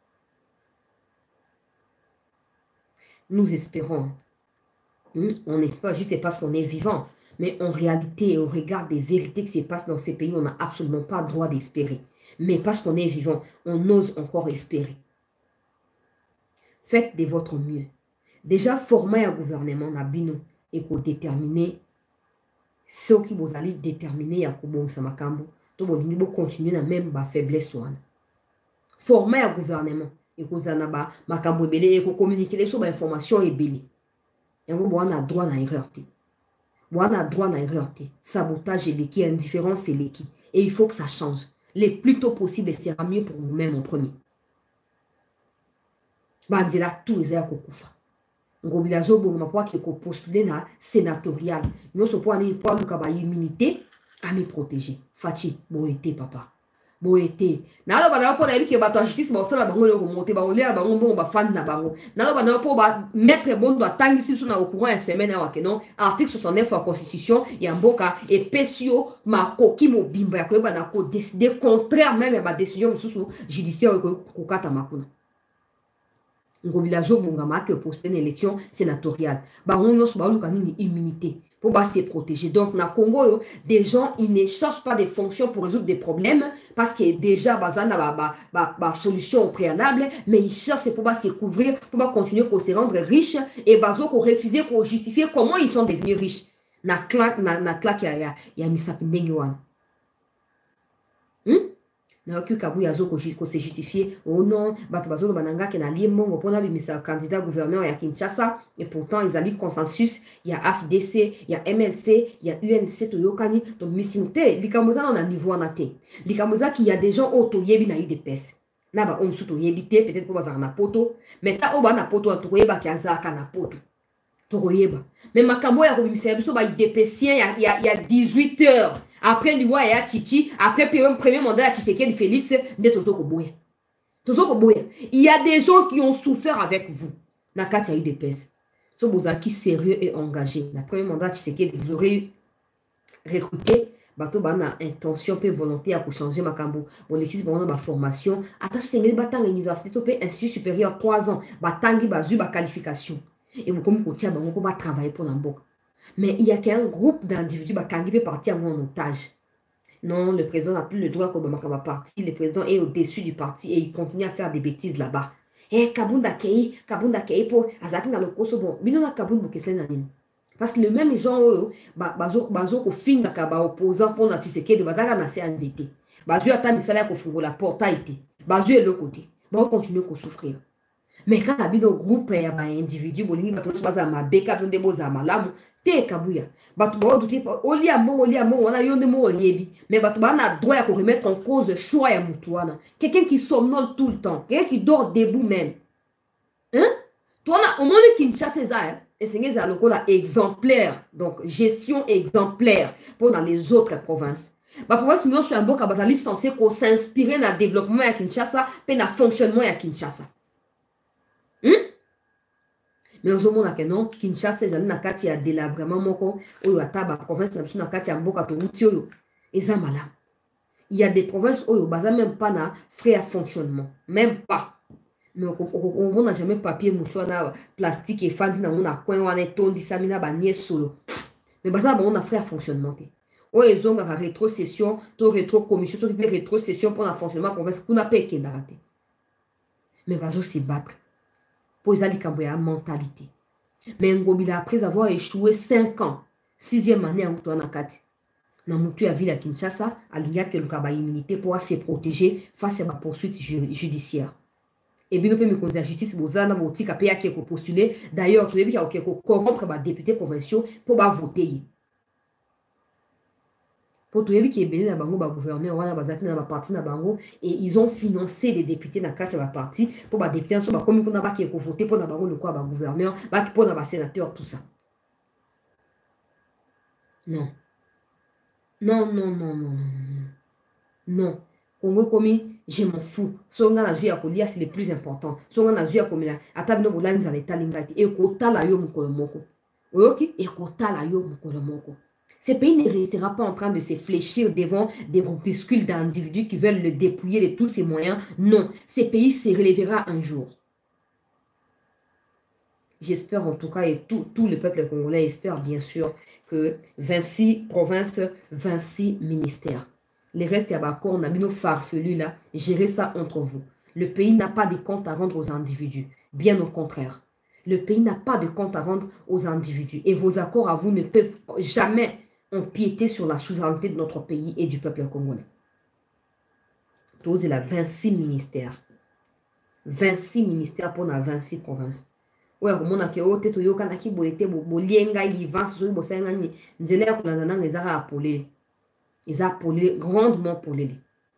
Nous espérons. On espère juste parce qu'on est vivant. Mais en réalité, au regard des vérités qui se passent dans ces pays, on n'a absolument pas le droit d'espérer. Mais parce qu'on est vivant, on ose encore espérer. Faites de votre mieux. Déjà, former un gouvernement, Nabino, et qu'on détermine ceux qui vous allez déterminer à Kobong Samakambo, tout le monde continuer la même faiblesse. Former un gouvernement. Et que vous avez makambo belé et que communiquer sur l'information est belé. Et vous avez droit à l'erreur. Vous avez droit à l'erreur. Sabotage est l'équipe, indifférence est l'équipe. Et il faut que ça change. Le plus tôt possible, sera mieux pour vous-même en premier. Bandela tous les airs kokufa. Ngobilazo bon ma qui ko postuler na sénatorial. Nous se point ni pour le immunité à me protéger. Fati, bon été papa. boete nalo bana po na biki bato justice ba osala bango le remonter ba olia bango bon ba fan na bango nalo bana po ba mettre bondo atangisi so na au courant ya semaine ya wakeno article 69 ya constitution ya mboka et pesio makoki mobimba ya koyeba na ko décider contraire même ya ba décision mususu judiciaire ko kata makuna ngobila zo bungama ke poster une élection sénatoriale bango nyonso ba luka nini immunité pour se protéger. Donc, dans le Congo, des gens, ils ne cherchent pas des fonctions pour résoudre des problèmes parce que déjà, bah, solution au préalable, mais ils cherchent pour se couvrir, pour continuer à se rendre riches et bah, pour refuser, pour justifier comment ils sont devenus riches. Na claque, il y a misapindengwana. Na oku kabu ya zo ko se justifier oh non bato bazo bananga ke na limongo pona bimisa candidat gouverneur ya Kinshasa et pourtant ils allaient consensus il y a AFDC il y a MLC il y a UNC to yokani donc misinte likamoza na niveau na te likamoza qu'il y a des gens auto yebi na IDPS na ba on suto yebite peut-être pour bazana na poto mais ta oba na poto to yeba ki azaka na poto to yeba mais makambo ya ko bimisa biso ba IDPS il y a 18 heures. Après l'Iwa et Tchichi, après le premier mandat de Tshisekedi Félix, il y a des gens qui ont souffert avec vous. Nakati a eu des pèses. Ce Bozaki sérieux et engagé. Le premier mandat de Tshisekedi, vous aurez recruté, bato bana intention et volonté à changer Makambo. Bon, l'équipe de la formation. Attention, c'est battant l'université, topé institut supérieur 3 ans. Batangi bazu ba qualification. Et vous comme coach, on va travailler pour l'emboc. Mais il y a qu'un groupe d'individus qui peut partir en otage. Non, le président n'a plus le droit qu'Obama va partir. Le président est au-dessus du parti et il continue à faire des bêtises là-bas. Eh, Kabunda Kei pour Azaki dans le Kosovo. Binona Kabunda Kesenanine. Parce que le même genre, bazo ko finga kaba opposant pour na Tshisekedi bazaka na se anzité. Bazo ata misala ko fungo la porte a été. Bazo est le côté. Ba continuer ko souffrir. Mais quand la bino groupe ya ba individu bolingi bato baza mabeka bonde boza malamu te kabuya bato ba douter olia mo wana yonde mo yebi mais bato ba na droit à remettre en cause choix ya mutuana quelqu'un qui somnole tout le temps quelqu'un qui dort debout même hein toi na au monde Kinshasa ça et c'est ngeza lokola exemplaire donc gestion exemplaire pour dans les autres provinces ba province nous sur un bon kabazali censé ko s'inspirer na développement ya Kinshasa pe na fonctionnement ya Kinshasa. Mais au moment où non Kinshasa ezali na kati ya délabrement moko oyo ataba province na biso na kati ya mboka to uti oyo eza malamu. Il y a des provinces oyo baza même pas na frais à fonctionnement même pas. Mais on n'a jamais papier mouchoir na plastique et fandi na mona coin wana tondi samina ba nie solo. Mais baza ba on a frais à fonctionnement te. Oyo ezonga ka rétrocession to rétrocommission to pe rétrocession pour la fonctionnement province kuna pe kendara te. Mais bazo se battre. Pour les mentalité. Mais Ngobila, après avoir échoué 5 ans, 6e année en Nakati, na mutu à ville à Kinshasa, a l'igna que le kaba immunité pour se protéger face à ma poursuite judiciaire. Et bien, nous pouvons me causer la justice, bozana, botika, péa qui est postulé. D'ailleurs, tu veux dire qu'il y a corrompre les députés provinciaux pour voter. Pour tout le monde qui est béni dans le gouverneur, et ils ont financé les députés dans le parti pour les députés comme ils ont voté pour le gouverneur, pour les sénateurs, tout ça. Non. Non, non, non, non, non. Non. Congo komi, je m'en fous. Songa na zuya kolia, c'est le plus important. Songa na zuya komi la, atabino bolani za leta lingati. E kota la yo mukolo moko. Ok? E kota la yo mukolo moko. Ce pays ne restera pas en train de se fléchir devant des groupuscules d'individus qui veulent le dépouiller de tous ses moyens. Non, ce pays se relèvera un jour. J'espère en tout cas, et tout le peuple congolais espère bien sûr, que 26 provinces, 26 ministères. Les restes, il y a encore, on a mis nos farfelus là, gérez ça entre vous. Le pays n'a pas de compte à rendre aux individus. Bien au contraire. Le pays n'a pas de compte à rendre aux individus. Et vos accords à vous ne peuvent jamais empiéter sur la souveraineté de notre pays et du peuple congolais. Tous il a 26 ministères. 26 ministères pour la 26 provinces. Ouais, on a que ote to yoka na ki bolete bolienga il vance so bosenga ni nzela ya kulanda na ngeza apolé. Ils ont appelé grandement pour les.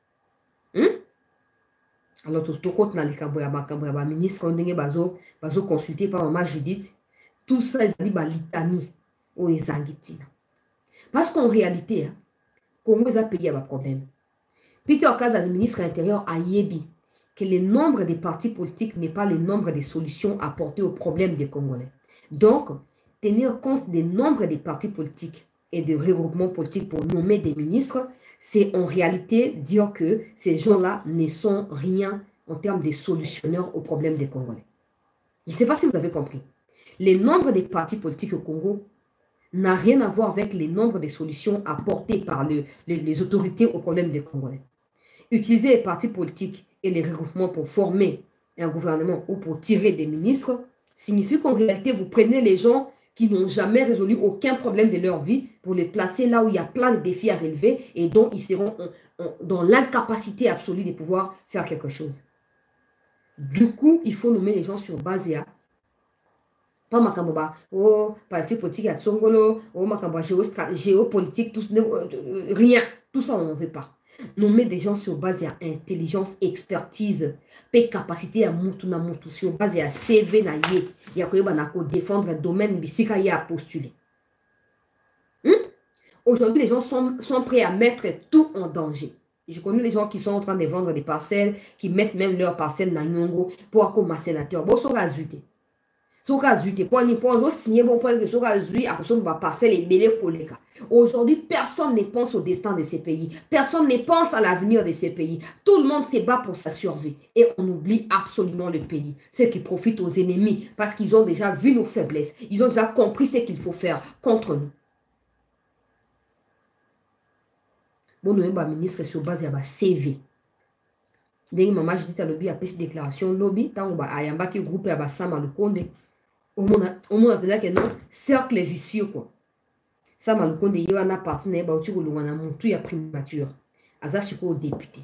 Alors tout compte dans les camboya ministre on dingue bazo consulté par maman Judith. Tout ça ils ont dit litanie ou ezangitina. Parce qu'en réalité, Congo a payé un problème. Peter Okaza, le ministre intérieur, a yébi que le nombre des partis politiques n'est pas le nombre des solutions apportées aux problèmes des Congolais. Donc, tenir compte des nombres des partis politiques et des regroupements politiques pour nommer des ministres, c'est en réalité dire que ces gens-là ne sont rien en termes de solutionneurs aux problèmes des Congolais. Je ne sais pas si vous avez compris. Le nombre des partis politiques au Congo n'a rien à voir avec le nombre de solutions apportées par les autorités aux problèmes des Congolais. Utiliser les partis politiques et les regroupements pour former un gouvernement ou pour tirer des ministres signifie qu'en réalité, vous prenez les gens qui n'ont jamais résolu aucun problème de leur vie pour les placer là où il y a plein de défis à relever et dont ils seront dans l'incapacité absolue de pouvoir faire quelque chose. Du coup, il faut nommer les gens sur base à pas Makamboba, oh, parti politique à Tsongolo, oh, Makamboba, géopolitique, rien. Tout ça, on n'en veut pas. Nommer des gens sur base à intelligence, expertise, paix, capacité à mutuna mutu, sur base à CV na ye, ya koyeba na ko défendre un domaine, bisika ya postuler. Aujourd'hui, les gens sont prêts à mettre tout en danger. Je connais des gens qui sont en train de vendre des parcelles, qui mettent même leurs parcelles dans Nyongo pour avoir un sénateur. Bon, ça va azuter. Aujourd'hui, personne ne pense au destin de ces pays. Personne ne pense à l'avenir de ces pays. Tout le monde se bat pour sa survie. Et on oublie absolument le pays. Ceux qui profitent aux ennemis parce qu'ils ont déjà vu nos faiblesses. Ils ont déjà compris ce qu'il faut faire contre nous. Bon, nous sommes ministre sur base de CV. Dès maman, je dis à lobby, après cette déclaration, lobby, tant que ayamba qui groupe à Sama le Konde. Au monde appelé que non, cercle vicieux quoi. Ça m'a le compte de Yoana partenaire, bah tu roules na mutu ya primature. Aza siko député.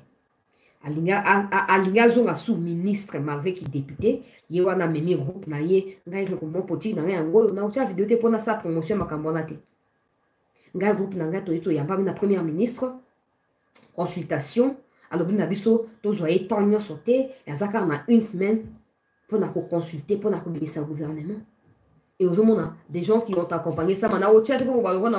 Alinga zonga sous ministre malgré qu'il député. Yoana memi groupe na ye, ngai le comment politique na yango na ucha vidéo te pona sa promotion makambona te. Ngai groupe na ngai to yamba na première ministre. Consultation. Alors bien abiso to joye tanyo sauté, azaka na une semaine. Pour consulter, pour sa gouvernement. Et aujourd'hui, on a des gens qui ont accompagné ça. Mais aussi, on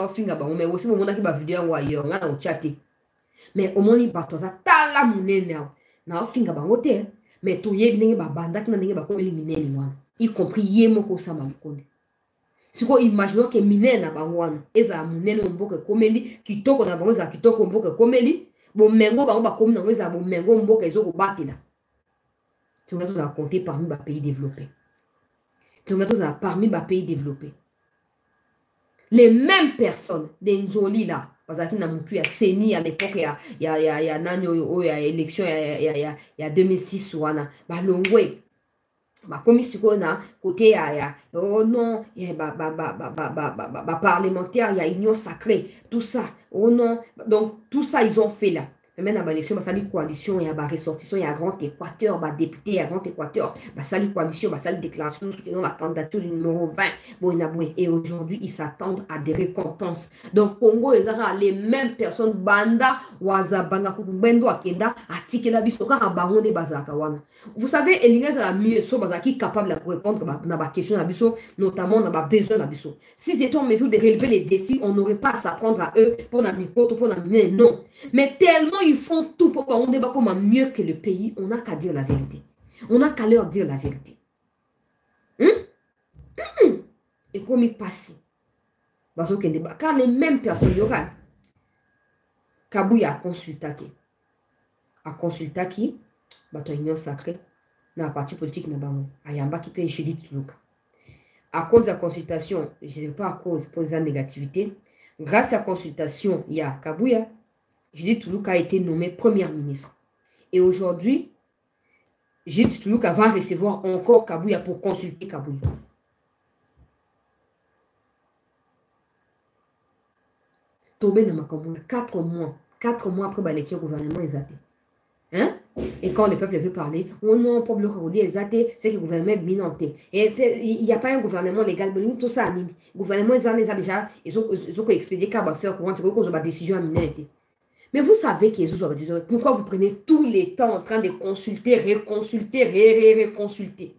a qui va vidéo ailleurs. On a au chat. Mais au moins, il va tout ça. Tala mounene. Na ofinga bangote. Mais tout yé n'enge ba bandak na n'enge ba ko éliminer les wana. Y compris yé moko sa malukonde. Si ko imagine que mine na bangwana. Eza mounene mboke komeli. Kitoko na bango za kitoko mboke komeli. Bo mengo bango ba komi na eza bo mengo mboke ezo ko batela. Tu vas tous compter parmi les pays développés. Tu vas tous parmi les pays développés. Les mêmes personnes, des Njoli là, parce qu'il y a Seni à l'époque, il y a élection, il y a 2006, bah l'ongwe, bah comme ici qu'on a côté oh non, il y a parlementaire, il y a union sacrée, tout ça, oh non, donc tout ça ils ont fait là. Mais dans l'élection, ça dit coalition, il y a des ressortissants, il y a Grand Équateur, député, il y a Grand Équateur, ça dit coalition, ça dit déclaration, nous soutenons la candidature du numéro 20. Bon, et aujourd'hui, ils s'attendent à des récompenses. Donc, Congo, ils ont les mêmes personnes, Banda, Wazabanga, Kukumbendo, Akenda, Atikela Bisoka, Baronde, Bazakawana. Vous savez, Elingaz a mieux, qui est capable de répondre à la question, notamment dans le besoin de s'ils étaient en mesure de relever les défis, on n'aurait pas à s'apprendre à eux pour la micro, pour la miner, non. Mais tellement ils font tout pour qu'on débat comme mieux que le pays, on n'a qu'à dire la vérité. On n'a qu'à leur dire la vérité. Et comme il passe, car les mêmes personnes, Kabouya a consulté qui, bato union sacrée, dans la partie politique, Ayamba qui paye Judith Tuluka. À cause de la consultation, je ne sais pas à cause de la négativité, grâce à la consultation, il y a Kabouya, Judith Tuluka a été nommée première ministre. Et aujourd'hui, Judith Tuluka va recevoir encore Kabouya pour consulter Kabouya. Tombé dans ma commune, 4 mois après l'élection gouvernement exaté. Hein? Et quand le peuple veut parler, oh non, le peuple congolais exaté, c'est que le gouvernement est minanté. Et il n'y a pas un gouvernement légal, mais tout ça, le gouvernement ils ont déjà, ils ont expédié qu'à faire courant, ils ont décision à minanté. Mais vous savez qu'ils ont dit, pourquoi vous prenez tous les temps en train de consulter, reconsulter, reconsulter?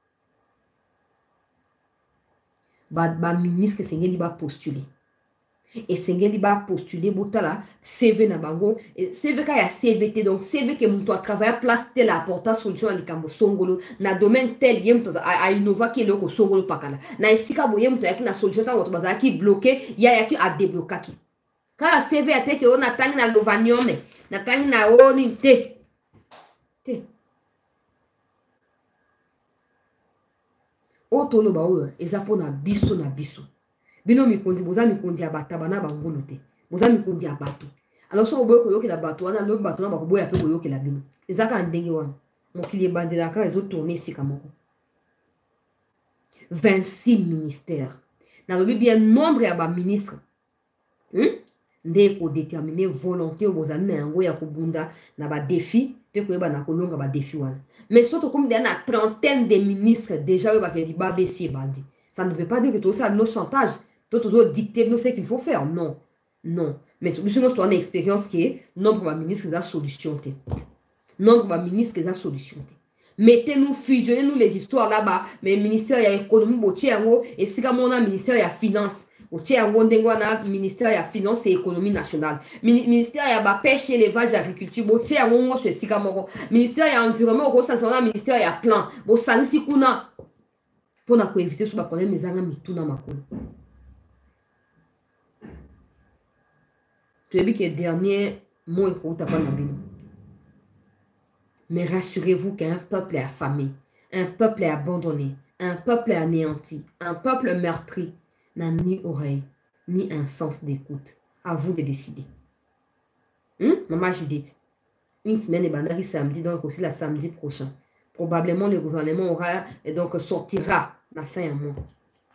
Bah, ministre Sengeli va postuler. Et Sengeli va postuler botala CV na bango et CV ka ya CVT donc CV que mon toi travailler place tel apporta solution à likambo songolo na domaine tel yem to a innova ki loko songolo pakala na esika bo yem to yaki na solution ta baza ki bloqué ya yaki a débloquer ki kala CV ate ke ona tangi na lovaniome na tangi na oni te otolo ba oyo ezapo na biso bino mikonzi boza mikonzi ya bataba na bangolo te boza mikonzi ya bato alors so oboyo koyokela bato wana lo bato na bakoboya pe koyokela bino ezaka ndenge wana mokili ebandelaka ezotourne esika moko 26 ministères nalobi bien nombre ya baministre nde kodétermine volonté oyo bozali na yango ya kobunda na badefi mpe koyeba na kolonga badefi wana mais so tokomi deya na trentaine de ministres déjà oyo bakeli babesi ebandi ça ne veut pas dire que tosala no chantage to dicter bino ce qu'il faut faire non mais biso nyonso towana expérience ke nombre baministre eza solution te mettez-nous fusionner nous les histoires là-bas mais ministère ya économie botie yango esika mona ministère ya finance botie yango ndenge wana ministère ya finance et économie nationale ministère ya bapêche élevage agriculture botie yango nyonso esika moko ministère ya environnement okosangisa wana ministère ya plan bosangisi kuna mpona koévite so baproblème ezanga mituna makolo toyebi ke dernier mot ekouta mpa na bino. Mais rassurez-vous qu'un peuple est affamé, un peuple est abandonné, un peuple est anéanti, un peuple meurtri n'a ni oreille, ni un sens d'écoute. À vous de décider. Maman Judith, une semaine est bandari samedi, donc aussi la samedi prochain. Probablement le gouvernement aura et donc sortira la fin à mois.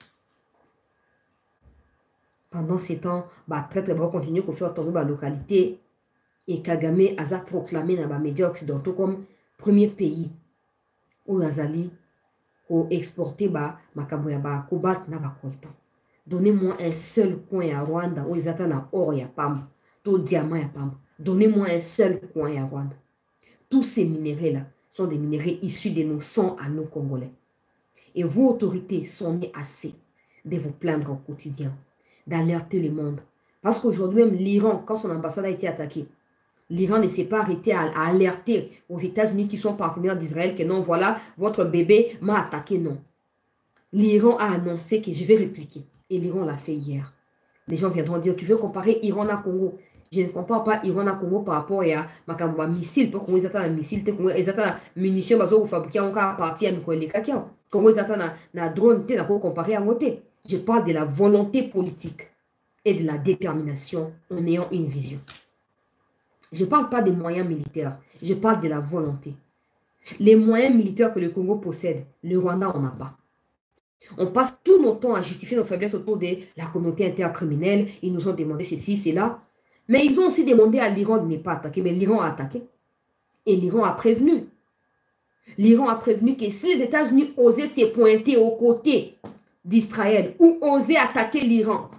Pendant ces temps, très bon continuer à faire tomber la localité. Et Kagame a proclamé dans les médias occidentaux comme premier pays où Azali a exporté makambo ya cobalt na coltan. Donnez-moi un seul coin à Rwanda où ils attendent or ya pamba, tout diamant ya pamba. Donnez-moi un seul coin à Rwanda. Tous ces minéraux-là sont des minéraux issus de nos sangs à nos Congolais. Et vos autorités sont assez de vous plaindre au quotidien, d'alerter le monde. Parce qu'aujourd'hui même l'Iran, quand son ambassade a été attaquée, l'Iran ne s'est pas arrêté à alerter aux États-Unis qui sont partenaires d'Israël que non, voilà, votre bébé m'a attaqué, non. L'Iran a annoncé que je vais répliquer. Et l'Iran l'a fait hier. Les gens viendront dire, tu veux comparer Iran à Congo? Je ne compare pas Iran à Congo par rapport à ma missile. Pour Congo, ils attendent un missile, ils attendent munitions, ils fabriquent encore partie à Mikoélekakio. Congo, ils attendent un drone, ils attendent comparer à Moté. Je parle de la volonté politique et de la détermination en ayant une vision. Je ne parle pas des moyens militaires, je parle de la volonté. Les moyens militaires que le Congo possède, le Rwanda n'en a pas. On passe tout notre temps à justifier nos faiblesses autour de la communauté intercriminelle. Ils nous ont demandé ceci, cela. Mais ils ont aussi demandé à l'Iran de ne pas attaquer. Mais l'Iran a attaqué. Et l'Iran a prévenu. L'Iran a prévenu que si les États-Unis osaient se pointer aux côtés d'Israël ou osaient attaquer l'Iran,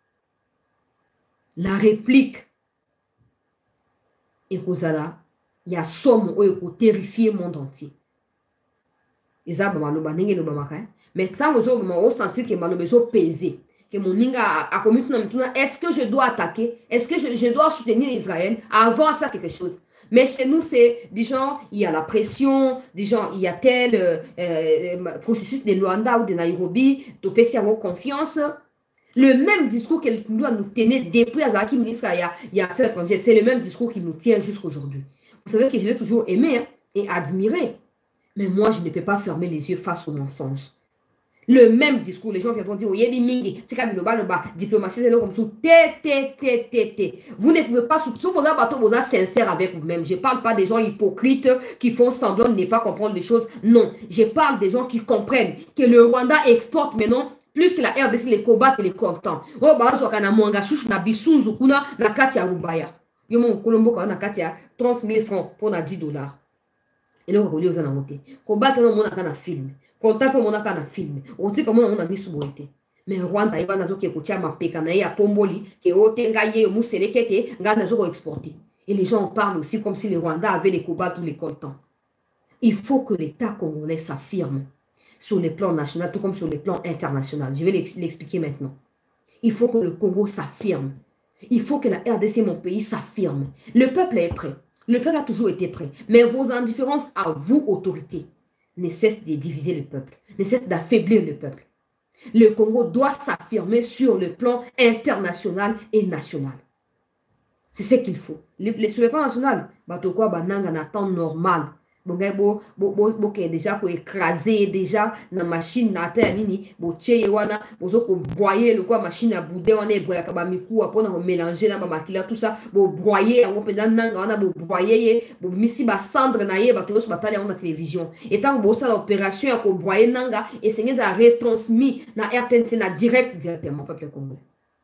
la réplique et kozala ya somme oyo ko terrifier le monde entier. Eza ba maloba ndenge loba maka mais tant ozo ba o sentir que maloba zo peser que mon ninga a commis tout na est-ce que je dois attaquer, est-ce que je dois soutenir Israël avant ça quelque chose. Mais chez nous c'est du genre il y a la pression, du genre il y a tel processus de Luanda ou de Nairobi, to pesi avoir confiance. Le même discours qu'elle doit nous tenir depuis Azaki ministre il y a fait étranger, c'est le même discours qui nous tient jusqu'à aujourd'hui. Vous savez que je l'ai toujours aimé et admiré. Mais moi, je ne peux pas fermer les yeux face aux mensonges. Le même discours, les gens viendront dire, oui, mingi, c'est comme le diplomatie, c'est comme ça, vous ne pouvez pas, si vous êtes sincère avec vous-même. Je ne parle pas des gens hypocrites qui font semblant de ne pas comprendre les choses. Non, je parle des gens qui comprennent que le Rwanda exporte maintenant plus que la RDC, les cobalt et les coltan. Oh, bah, so kana mwanga chouchou na bisunzu kuna na kati ya Rubaya. Yo mon Colombo kana na kati ya 30 000 francs pour na 10 $. Et là, on va monter. Cobalt, on a un film. Coltan, on a un film. On dit comment on a mis sous boité. Mais Rwanda, il va nazo qui écoute ma peka na ya pomboli, que o tengaye, ou mousselekete, nga nazo exporter. Et les gens en parlent aussi comme si le Rwanda avait les cobalt ou les coltans. Il faut que l'État congolais s'affirme sur les plans nationaux, tout comme sur les plans internationaux. Je vais l'expliquer maintenant. Il faut que le Congo s'affirme. Il faut que la RDC, mon pays, s'affirme. Le peuple est prêt. Le peuple a toujours été prêt. Mais vos indifférences à vous, autorités, ne cessent de diviser le peuple, ne cessent d'affaiblir le peuple. Le Congo doit s'affirmer sur le plan international et national. C'est ce qu'il faut. Sur le plan national, batokwa bananga na temps normal. Déjà écraser déjà na machine na terre nini bo tcheye wana bozo ko broyer le quoi machine à bouder on est broyer ka miku apona ko mélanger na ba makila tout ça bo broyer yango penda nanga wana bo broyer bo misi ba cendre na ye ba to so batali na télévision et tant bo ça l'opération ya ko broyer nanga et c'est ça retransmis na RTNC na directement peuple congolais.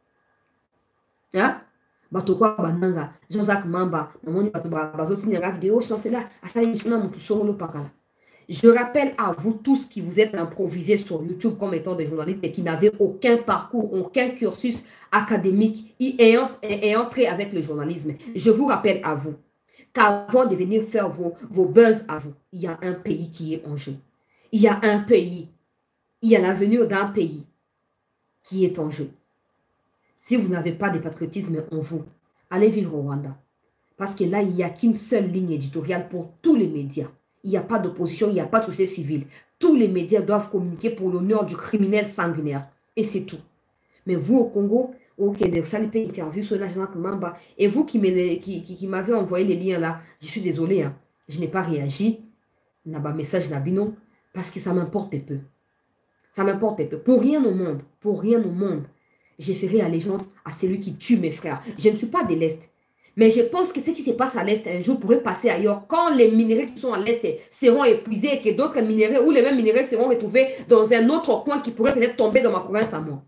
Hein? Batokwa bananga Jean-Jacques Mamba namoni bato bazoti na vidéo chancela asali mishuna mutu solo pakala. Je rappelle à vous tous qui vous êtes improvisés sur YouTube comme étant des journalistes et qui n'avaient aucun parcours, aucun cursus académique et entré avec le journalisme. Je vous rappelle à vous qu'avant de venir faire vos buzz à vous, il y a un pays qui est en jeu. Il y a un pays, il y a l'avenir d'un pays qui est en jeu. Si vous n'avez pas de patriotisme en vous, allez vivre au Rwanda. Parce que là, il n'y a qu'une seule ligne éditoriale pour tous les médias. Il n'y a pas d'opposition, il n'y a pas de société civile. Tous les médias doivent communiquer pour l'honneur du criminel sanguinaire. Et c'est tout. Mais vous, au Congo, ok, vous allez faire une interview sur Jean-Jacques Mamba. Et vous qui m'avez envoyé les liens là, je suis désolé, hein, je n'ai pas réagi. N'a pas message n'abino parce que ça m'importe peu. Ça m'importe peu. Pour rien au monde, j'ai fait allégeance à celui qui tue mes frères. Je ne suis pas de l'Est. Mais je pense que ce qui se passe à l'Est un jour pourrait passer ailleurs. Quand les minéraux qui sont à l'Est seront épuisés et que d'autres minéraux ou les mêmes minéraux seront retrouvés dans un autre coin qui pourrait peut-être tomber dans ma province à moi.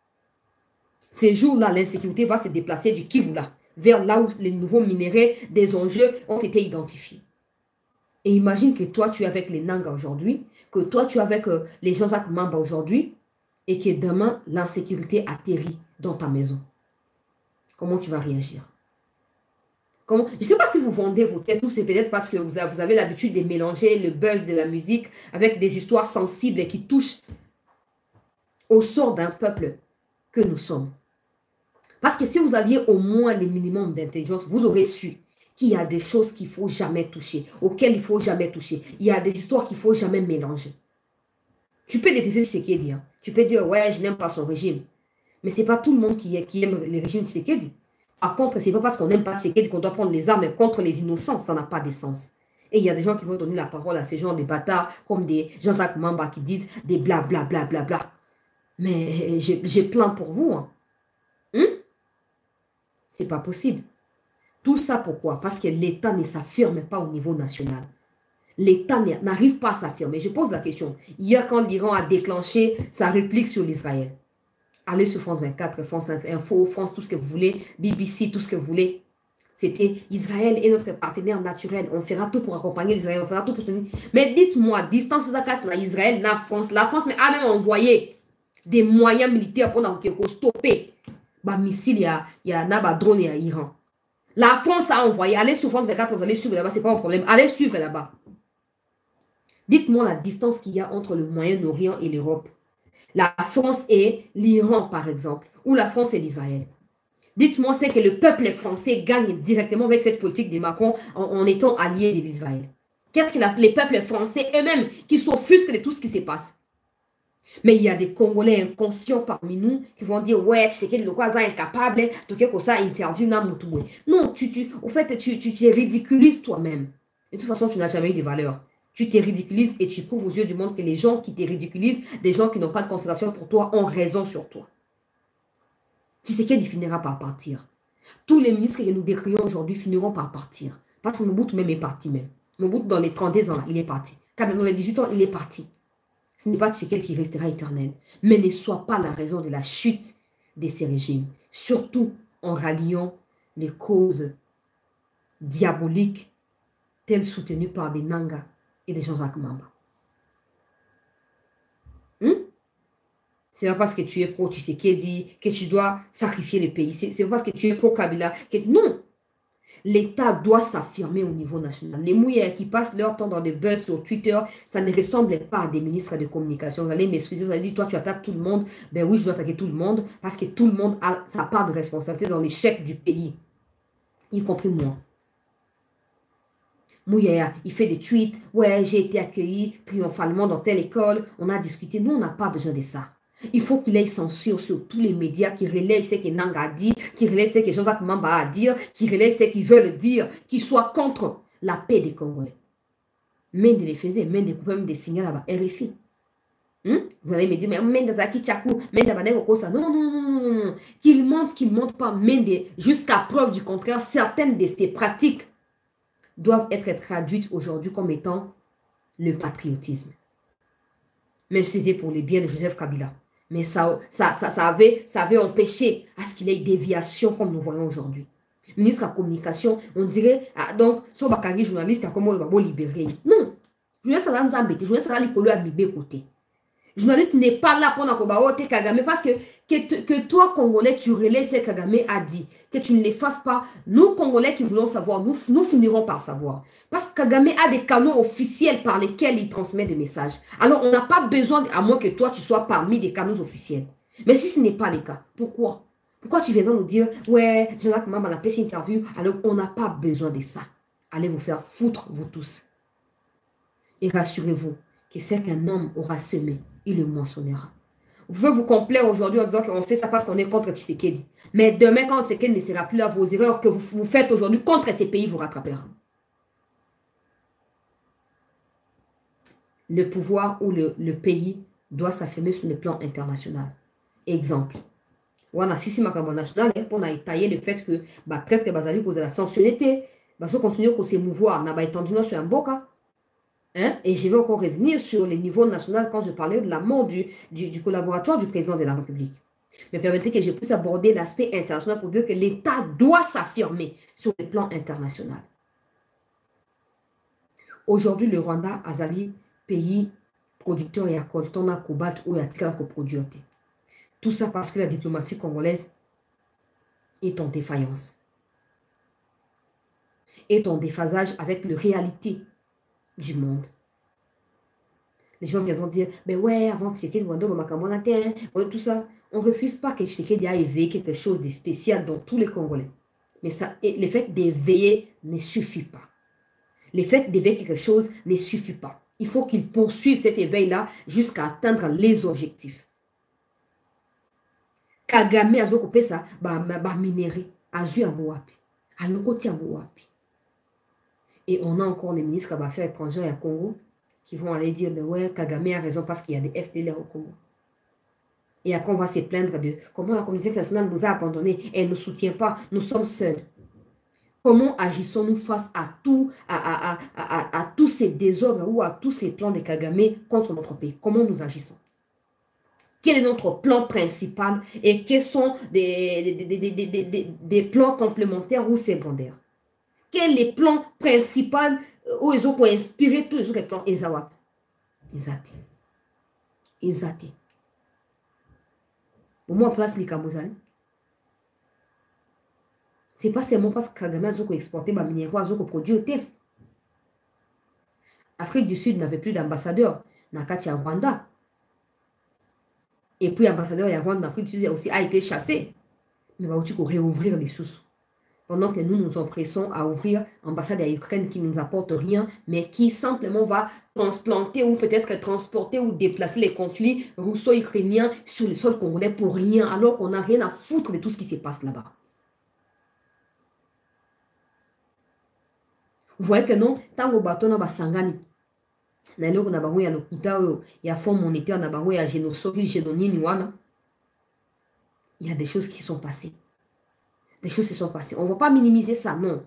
Ces jours-là, l'insécurité va se déplacer du Kivu là, vers là où les nouveaux minéraux des enjeux ont été identifiés. Et imagine que toi, tu es avec les Nanga aujourd'hui, que toi, tu es avec les Jean-Jacques Mamba aujourd'hui, et que demain, l'insécurité atterrit dans ta maison. Comment tu vas réagir? Comment? Je ne sais pas si vous vendez vos têtes ou c'est peut-être parce que vous avez l'habitude de mélanger le buzz de la musique avec des histoires sensibles qui touchent au sort d'un peuple que nous sommes. Parce que si vous aviez au moins le minimum d'intelligence, vous aurez su qu'il y a des choses qu'il ne faut jamais toucher, auxquelles il ne faut jamais toucher. Il y a des histoires qu'il ne faut jamais mélanger. Tu peux détester Tshisekedi. Hein. Tu peux dire, ouais, je n'aime pas son régime. Mais ce n'est pas tout le monde qui aime le régime de Tshisekedi. Par contre, ce n'est pas parce qu'on n'aime pas Tshisekedi qu'on doit prendre les armes contre les innocents. Ça n'a pas de sens. Et il y a des gens qui vont donner la parole à ces gens de bâtards, comme des Jean-Jacques Mamba qui disent des bla bla bla bla bla. Mais j'ai plein pour vous. Hein. C'est pas possible. Tout ça pourquoi? Parce que l'État ne s'affirme pas au niveau national. L'État n'arrive pas à s'affirmer. Je pose la question. Hier, quand l'Iran a déclenché sa réplique sur l'Israël, allez sur France 24, France Info, France, tout ce que vous voulez, BBC, tout ce que vous voulez. C'était Israël est notre partenaire naturel. On fera tout pour accompagner l'Israël. On fera tout pour soutenir. Mais dites-moi, distance de Israël, la France a même envoyé des moyens militaires pour stopper les missiles, il y a un drone à Iran. La France a envoyé. Allez sur France 24, vous allez suivre là-bas, c'est pas un problème. Allez suivre là-bas. Dites-moi la distance qu'il y a entre le Moyen-Orient et l'Europe. La France et l'Iran, par exemple, ou la France et l'Israël. Dites-moi, c'est que le peuple français gagne directement avec cette politique de Macron en étant allié de l'Israël. Qu'est-ce que les peuples français eux-mêmes qui s'offusquent de tout ce qui se passe? Mais il y a des Congolais inconscients parmi nous qui vont dire, ouais, c'est que le Kwaza est incapable de faire ça, interview dans Moutoué. Non, au fait, tu te ridiculises toi-même. De toute façon, tu n'as jamais eu de valeur. Tu te ridiculises et tu prouves aux yeux du monde que les gens qui te ridiculisent, des gens qui n'ont pas de considération pour toi, ont raison sur toi. Tshisekedi finira par partir. Tous les ministres que nous décrions aujourd'hui finiront par partir. Parce que Mobutu même est parti même. Mobutu dans les 32 ans, il est parti. Car dans les 18 ans, il est parti. Ce n'est pas Tshisekedi qui restera éternel. Mais ne soit pas la raison de la chute de ces régimes. Surtout en ralliant les causes diaboliques telles soutenues par des Nanga et des Jean-Jacques Mamba. C'est pas parce que tu es pro-Tshisekedi que tu dois sacrifier le pays. C'est pas parce que tu es pro-Kabila que... Non. L'État doit s'affirmer au niveau national. Les mouillères qui passent leur temps dans des buzz sur Twitter, ça ne ressemble pas à des ministres de communication. Vous allez m'excuser, vous allez dire, toi tu attaques tout le monde. Ben oui, je dois attaquer tout le monde parce que tout le monde a sa part de responsabilité dans l'échec du pays, y compris moi. Mouillère, il fait des tweets. Ouais, j'ai été accueilli triomphalement dans telle école. On a discuté. Nous, on n'a pas besoin de ça. Il faut qu'il ait censure sur tous les médias qui relaient ce que Nanga a dit, qui relaient ce que Joseph Mamba a dit, qui relaient ce qu'ils veulent dire, qui soient contre la paix des Congolais. Mende les faisait, Mende coupait même des signaux là-bas. RFI. Vous allez me dire, mais Mende Zaki Tchakou, Mende Badeko Kosa. Non, non, non, non, non. Qu'il monte pas Mende, jusqu'à preuve du contraire, certaines de ces pratiques doivent être traduites aujourd'hui comme étant le patriotisme. Même si c'était pour les biens de Joseph Kabila. Mais ça avait empêché à ce qu'il y ait déviation comme nous voyons aujourd'hui. Ministre de la Communication, on dirait, donc, sur Bakari, journaliste, à comment le babo libéré. Non. Journaliste, ça va embêter. Journaliste, ça va l'école à Mibé côté. Journaliste n'est pas là pour Nakobaote Kagame parce que toi, Congolais, tu relais ce que Kagame a dit. Que tu ne les fasses pas. Nous, Congolais qui voulons savoir, nous finirons par savoir. Parce que Kagame a des canaux officiels par lesquels il transmet des messages. Alors, on n'a pas besoin, à moins que toi, tu sois parmi des canaux officiels. Mais si ce n'est pas le cas, pourquoi? Pourquoi tu viendras nous dire, ouais, Jonathan Mamba a fait cette interview, alors on n'a pas besoin de ça. Allez vous faire foutre, vous tous. Et rassurez-vous que c'est qu'un homme aura semé, il le moissonnera. Vous pouvez vous complaire aujourd'hui en disant qu'on fait ça parce qu'on est contre Tshisekedi. Mais demain, quand Tshisekedi ne sera plus là, vos erreurs que vous faites aujourd'hui contre ces pays vous rattraperont. Le pouvoir ou le pays doit s'affirmer sur le plan international. Exemple. Voilà, si c'est ma campagne nationale, on a étayé le fait que peut-être que Bazali cause de la sanctionnalité, Bazo continue à s'émouvoir, n'a pas étendu sur un beau cas. Hein? Et je vais encore revenir sur les niveaux nationaux quand je parlais de la mort du collaborateur du président de la République. Mais permettez que je puisse aborder l'aspect international pour dire que l'État doit s'affirmer sur le plan international. Aujourd'hui, le Rwanda a zali pays producteur et coltan à cobalt ou à tika coproduire. Tout ça parce que la diplomatie congolaise est en défaillance. Est en déphasage avec la réalité du monde. Les gens viendront dire, mais ouais, avant que Tshisekedi Wando, tout ça. On ne refuse pas que Tshisekedi a éveillé quelque chose de spécial dans tous les Congolais. Mais ça, le fait d'éveiller ne suffit pas. Le fait d'éveiller quelque chose ne suffit pas. Il faut qu'il poursuive cet éveil-là jusqu'à atteindre les objectifs. Kagame a coupé ça, minéré, azu à Mouapi, à Lokoti à Mouapi. Et on a encore les ministres des Affaires étrangères et à Congo qui vont aller dire, mais ouais, Kagame a raison parce qu'il y a des FDLR au Congo. Et après, on va se plaindre de comment la communauté internationale nous a abandonnés et elle ne nous soutient pas. Nous sommes seuls. Comment agissons-nous face à tous ces désordres ou à tous ces plans de Kagame contre notre pays? Comment nous agissons? Quel est notre plan principal et quels sont des plans complémentaires ou secondaires? Quel est le plan principal où ils ont inspiré tous les autres plans? Ezawap. Ezate. Pour moi, place les Kamozali. Ce n'est pas seulement parce que Kagame a exporté ma minéraux, a produit. Afrique du Sud n'avait plus d'ambassadeur. Nakati à Rwanda. Et puis l'ambassadeur à Rwanda d'Afrique du Sud aussi a été chassé. Mais il faut réouvrir les sous. Pendant que nous nous empressons à ouvrir l'ambassade à Ukraine qui ne nous apporte rien, mais qui simplement va transplanter ou peut-être transporter ou déplacer les conflits russo-ukrainiens sur le sol congolais pour rien, alors qu'on n'a rien à foutre de tout ce qui se passe là-bas. Vous voyez que non, tant que bateau n'a pas sangani, il y a fonds monétaire, il y a il y a des choses qui sont passées. Des choses se sont passées. On ne va pas minimiser ça, non.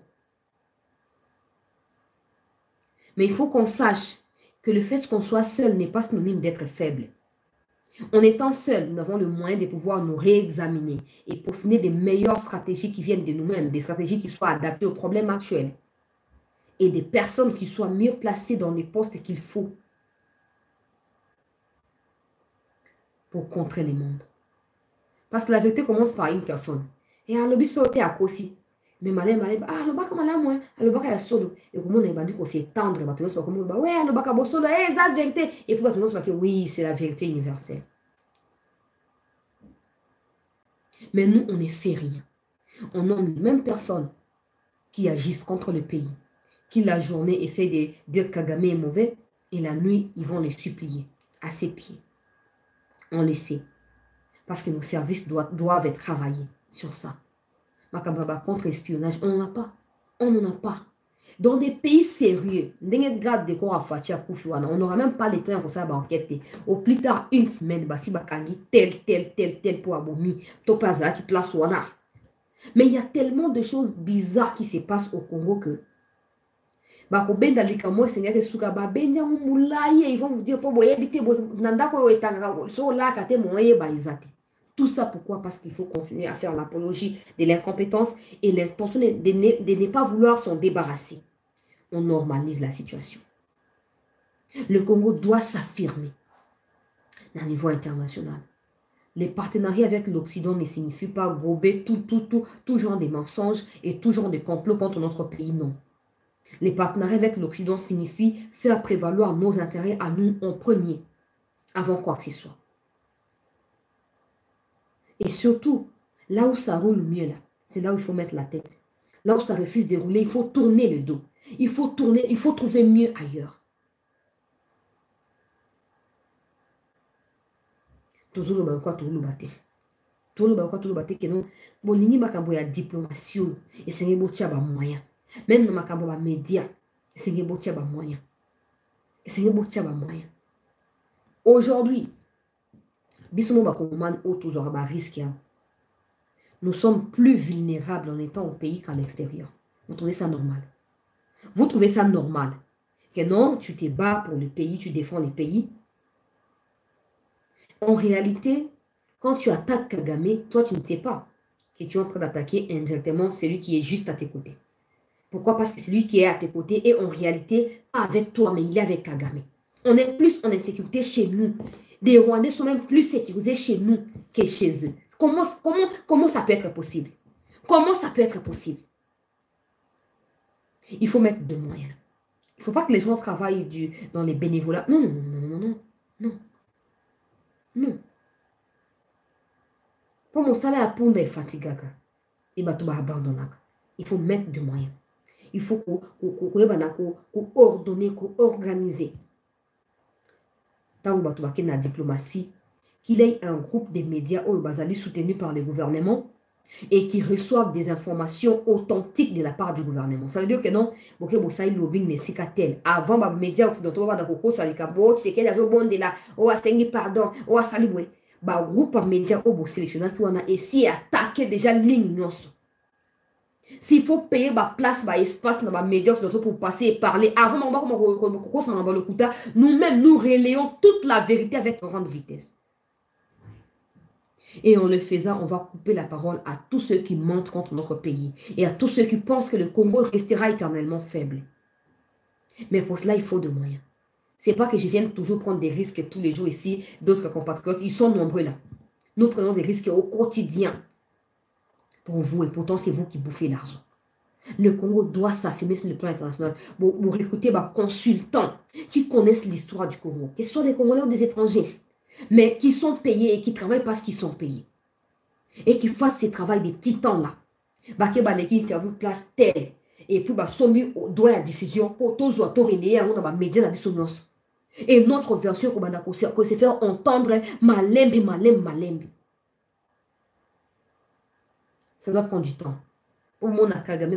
Mais il faut qu'on sache que le fait qu'on soit seul n'est pas synonyme d'être faible. En étant seul, nous avons le moyen de pouvoir nous réexaminer et peaufiner des meilleures stratégies qui viennent de nous-mêmes, des stratégies qui soient adaptées aux problèmes actuels et des personnes qui soient mieux placées dans les postes qu'il faut pour contrer le monde. Parce que la vérité commence par une personne. Et à l'objet sauté à Kossi. Mais malin, ah, le bac malin, moi, le bac est solo. Et comment on a dit qu'on s'est tendre, bah, tu vois, comme, bah, ouais, le bac est solo, c'est la vérité. Et puis, tu vois, oui, c'est la vérité universelle. Mais nous, on ne fait rien. On a les mêmes personnes qui agissent contre le pays, qui la journée essayent de dire Kagame est mauvais, et la nuit, ils vont le supplier à ses pieds. On le sait. Parce que nos services doivent travailler sur ça. Makababa contre espionnage, on n'en a pas. On n'en a pas. Dans des pays sérieux, on n'aura même pas le temps pour ça enquêter. Au plus tard, une semaine, si tel pour abomi, topaza qui place wana. Mais il y a tellement de choses bizarres qui se passent au Congo que ils vont vous dire tout ça pourquoi? Parce qu'il faut continuer à faire l'apologie de l'incompétence et l'intention de ne pas vouloir s'en débarrasser. On normalise la situation. Le Congo doit s'affirmer à un niveau international. Les partenariats avec l'Occident ne signifient pas gober tout genre de mensonges et tout genre de complots contre notre pays, non. Les partenariats avec l'Occident signifient faire prévaloir nos intérêts à nous en premier, avant quoi que ce soit. Et surtout, là où ça roule mieux, là, c'est là où il faut mettre la tête. Là où ça refuse de rouler, il faut tourner le dos. Il faut trouver mieux ailleurs. Toujours le quoi, toujours le bâté. Toujours le quoi, toujours le bâté, que non. Bon, l'ini makambo ya diplomatie, et c'est un beau tchaba moyen. Même dans makambo ya média, c'est un beau tchaba moyen. C'est un beau tchaba moyen. Aujourd'hui, nous sommes plus vulnérables en étant au pays qu'à l'extérieur. Vous trouvez ça normal? Vous trouvez ça normal? Que non, tu te bats pour le pays, tu défends le pays. En réalité, quand tu attaques Kagame, toi tu ne sais pas que tu es en train d'attaquer indirectement celui qui est juste à tes côtés. Pourquoi? Parce que celui qui est à tes côtés est en réalité pas avec toi, mais il est avec Kagame. On est plus en insécurité chez nous. Des Rwandais sont même plus sécurisés chez nous que chez eux. Comment ça peut être possible? Comment ça peut être possible? Il faut mettre de moyens. Il ne faut pas que les gens travaillent dans les bénévolats. Non, non, non, non, non, non. Non. Pour mon salaire à pondre est fatigué. Il faut mettre de moyens. Il faut qu'on ordonne, qu'on organise. Tant que la diplomatie, qu'il y ait un groupe de médias soutenus par le gouvernement et qui reçoivent des informations authentiques de la part du gouvernement. Ça veut dire que non, avant, les médias occidentaux, le groupe de médias sélectionné et si attaquer déjà ligne. S'il faut payer ma place, ma espace dans les médias pour passer et parler, avant nous-mêmes, nous relayons toute la vérité avec grande vitesse. Et en le faisant, on va couper la parole à tous ceux qui mentent contre notre pays et à tous ceux qui pensent que le Congo restera éternellement faible. Mais pour cela, il faut de moyens. Ce n'est pas que je vienne toujours prendre des risques tous les jours ici, d'autres compatriotes, ils sont nombreux là. Nous prenons des risques au quotidien pour vous et pourtant c'est vous qui bouffez l'argent. Le Congo doit s'affirmer sur le plan international. Vous recrutez des consultants qui connaissent l'histoire du Congo, que ce soit des Congolais ou des étrangers, mais qui sont payés et qui travaillent parce qu'ils sont payés. Et qui fassent ce travail des titans là. L'équipe interview place telle. Et puis, sommi doit la diffusion pour tous les autorités à un média de la et notre version qu'on se faire entendre malembe. Ça doit prendre du temps. Pour mon Kagame,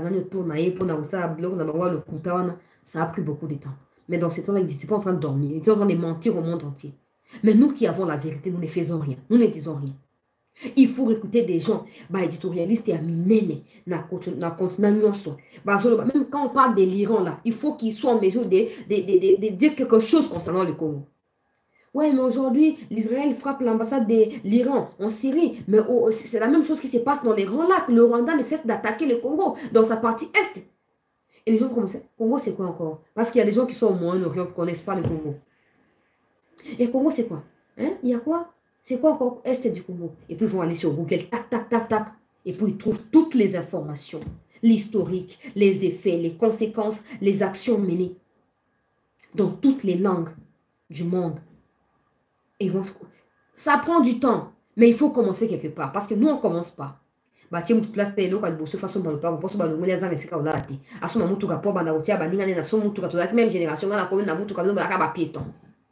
ça a pris beaucoup de temps. Mais dans ce temps-là, ils n'étaient pas en train de dormir. Ils étaient en train de mentir au monde entier. Mais nous qui avons la vérité, nous ne faisons rien. Nous ne disons rien. Il faut recruter des gens, éditorialistes et aminés, même quand on parle de l'Iran, là, il faut qu'ils soient en mesure de dire quelque chose concernant le Congo. Ouais, mais aujourd'hui, l'Israël frappe l'ambassade de l'Iran en Syrie. Mais c'est la même chose qui se passe dans les grands lacs. Le Rwanda ne cesse d'attaquer le Congo dans sa partie est. Et les gens commencent. Congo, c'est quoi encore? Parce qu'il y a des gens qui sont au Moyen-Orient qui ne connaissent pas le Congo. Et Congo, c'est quoi? Hein? Il y a quoi? C'est quoi encore? Est du Congo. Et puis ils vont aller sur Google, tac. Et puis, ils trouvent toutes les informations, l'historique, les effets, les conséquences, les actions menées dans toutes les langues du monde. Et ça prend du temps, mais il faut commencer quelque part. Parce que nous, on ne commence pas. Batie mutu place te loka liboso façon balopa poso balongoli azanga esika olala te asoma mutuka po banda kotia baninga ne na so mutuka tozalaki même génération ngana komi na mutuka bino balaka bapiéton.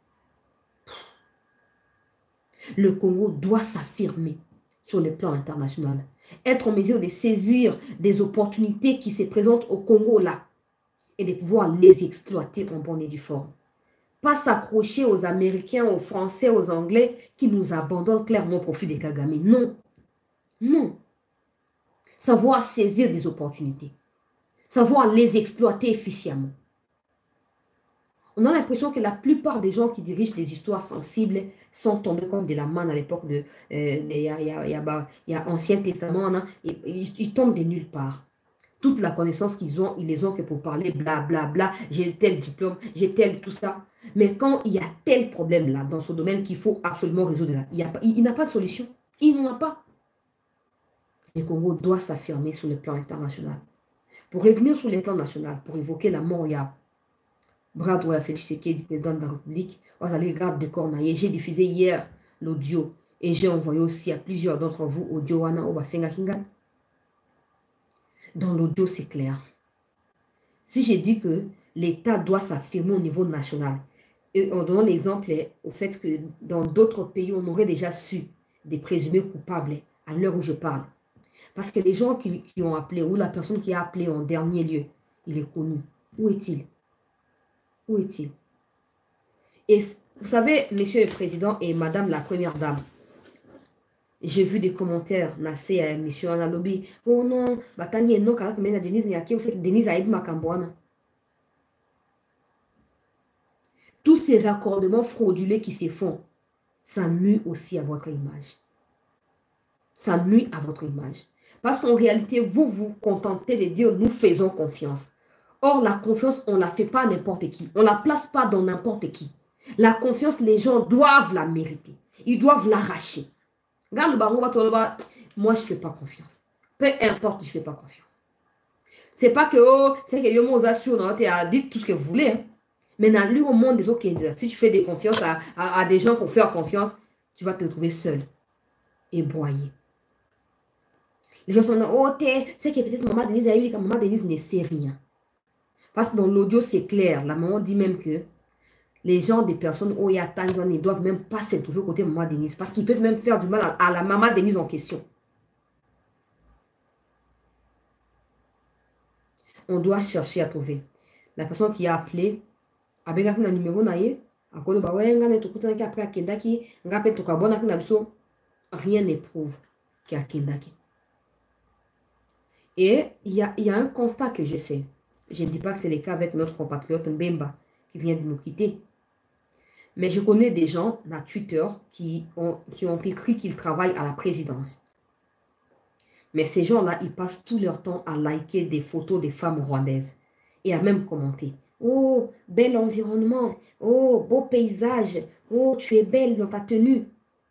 Le Congo doit s'affirmer sur le plan international, être en mesure de saisir des opportunités qui se présentent au Congo là et de pouvoir les exploiter en bonne et due forme. Pas s'accrocher aux Américains, aux Français, aux Anglais qui nous abandonnent clairement au profit des Kagame. Non, non. Savoir saisir des opportunités. Savoir les exploiter efficacement. On a l'impression que la plupart des gens qui dirigent des histoires sensibles sont tombés comme de la manne à l'époque de il y a Ancien Testament. Ils tombent de nulle part. Toute la connaissance qu'ils ont, ils les ont que pour parler blablabla. Bla, bla, j'ai tel diplôme, j'ai tel tout ça. Mais quand il y a tel problème là, dans ce domaine qu'il faut absolument résoudre là, il n'a pas de solution. Il n'en a pas. Le Congo doit s'affirmer sur le plan international. Pour revenir sur le plan national, pour évoquer la mort, il y a Bradoué Félix Tshisekedi, président de la République. J'ai diffusé hier l'audio et j'ai envoyé aussi à plusieurs d'entre vous audio wana Obasenga Kingan. Dans l'audio, c'est clair. Si j'ai dit que l'État doit s'affirmer au niveau national, et en donnant l'exemple au fait que dans d'autres pays, on aurait déjà su des présumés coupables à l'heure où je parle. Parce que les gens qui ont appelé, ou la personne qui a appelé en dernier lieu, il est connu. Où est-il? Où est-il? Et vous savez, monsieur le président et madame la première dame, j'ai vu des commentaires, Nassé à monsieur Analobi. Oh non, Batani non, car Denise Nyaki, Denise Aïd Makambouana. Tous ces raccordements frauduleux qui se font, ça nuit aussi à votre image. Ça nuit à votre image. Parce qu'en réalité, vous vous contentez de dire nous faisons confiance. Or, la confiance, on ne la fait pas à n'importe qui. On ne la place pas dans n'importe qui. La confiance, les gens doivent la mériter. Ils doivent l'arracher. Moi, je ne fais pas confiance. Peu importe, je ne fais pas confiance. C'est pas que, oh, c'est que yo m'osation, dites tout ce que vous voulez. Hein. Mais dans le monde des autres, si tu fais des confiances à des gens pour faire confiance, tu vas te retrouver seul et broyé. Les gens sont là, oh, c'est que peut-être maman Denise a eu, maman Denise ne sait rien. Parce que dans l'audio, c'est clair. La maman dit même que les gens, des personnes, oh, ne doivent même pas se trouver côté maman Denise. Parce qu'ils peuvent même faire du mal à la maman Denise en question. On doit chercher à trouver. La personne qui a appelé, avec un numéro, rien ne prouve qu'il y a Kendaki. Et il y a un constat que j'ai fait. Je ne dis pas que c'est le cas avec notre compatriote Mbemba qui vient de nous quitter. Mais je connais des gens, là, Twitter, qui ont écrit qu'ils travaillent à la présidence. Mais ces gens-là, ils passent tout leur temps à liker des photos des femmes rwandaises et à même commenter. Oh, bel environnement. Oh, beau paysage. Oh, tu es belle dans ta tenue.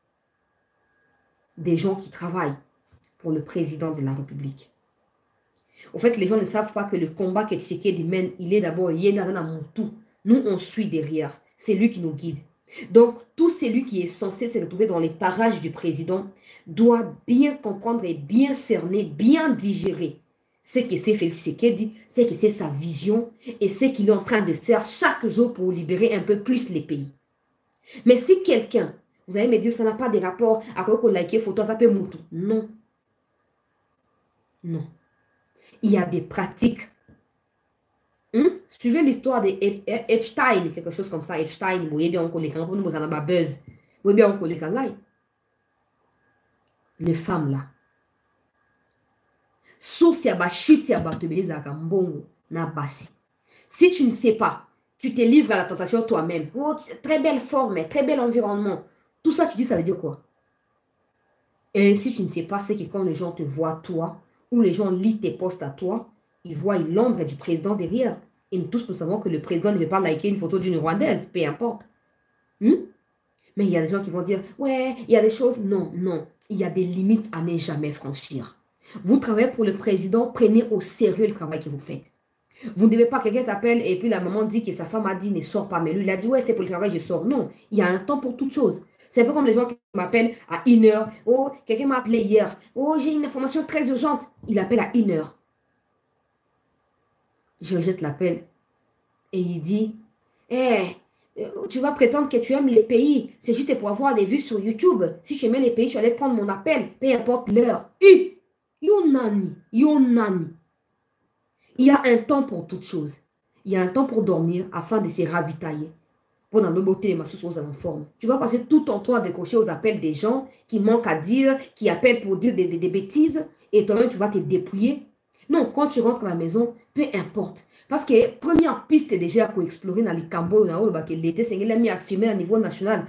Des gens qui travaillent pour le président de la République. Au fait, les gens ne savent pas que le combat que Tshisekedi mène, il est d'abord Yenarana Moutou. Nous, on suit derrière. C'est lui qui nous guide. Donc, tout celui qui est censé se retrouver dans les parages du président doit bien comprendre et bien cerner, bien digérer ce que c'est Félix Tshisekedi, ce que c'est sa vision et ce qu'il est en train de faire chaque jour pour libérer un peu plus les pays. Mais si quelqu'un, vous allez me dire, ça n'a pas de rapport à quoi qu'on like photo, ça peut Moutou. Non. Non. Il y a des pratiques. Suivez l'histoire de Epstein, quelque chose comme ça. Epstein, vous voyez bien, on connaît quand vous avez un buzz. Vous voyez bien, on connaît quand les femmes là. Sauf si y a chute, si y a na basi. Si tu ne sais pas, tu te livres à la tentation toi-même. Oh, très belle forme, très bel environnement. Tout ça, tu dis, ça veut dire quoi? Et si tu ne sais pas, c'est que quand les gens te voient, toi, ou les gens lisent tes posts à toi, ils voient l'ombre du président derrière. Et nous tous, nous savons que le président ne veut pas liker une photo d'une Rwandaise, peu importe. Mais il y a des gens qui vont dire, ouais, il y a des choses. Non, non. Il y a des limites à ne jamais franchir. Vous travaillez pour le président, prenez au sérieux le travail que vous faites. Vous ne devez pas, quelqu'un t'appelle et puis la maman dit que sa femme a dit ne sors pas. Mais lui, il a dit ouais, c'est pour le travail, je sors. Non, il y a un temps pour toute chose. C'est un peu comme les gens qui m'appellent à 1 heure. Oh, quelqu'un m'a appelé hier. Oh, j'ai une information très urgente. Il appelle à 1 heure. Je rejette l'appel et il dit, eh, tu vas prétendre que tu aimes les pays. C'est juste pour avoir des vues sur YouTube. Si tu aimais les pays, tu allais prendre mon appel, peu importe l'heure. Yonani, Yonani. Il y a un temps pour toute chose. Il y a un temps pour dormir afin de se ravitailler. Pour dans le beauté, ma source en forme. Tu vas passer tout ton temps à décrocher aux appels des gens qui manquent à dire, qui appellent pour dire des bêtises, et toi-même, tu vas te dépouiller. Non, quand tu rentres à la maison, peu importe. Parce que première piste déjà pour explorer dans les Cambodges, l'été, c'est qu'il a mis à filmer à niveau national.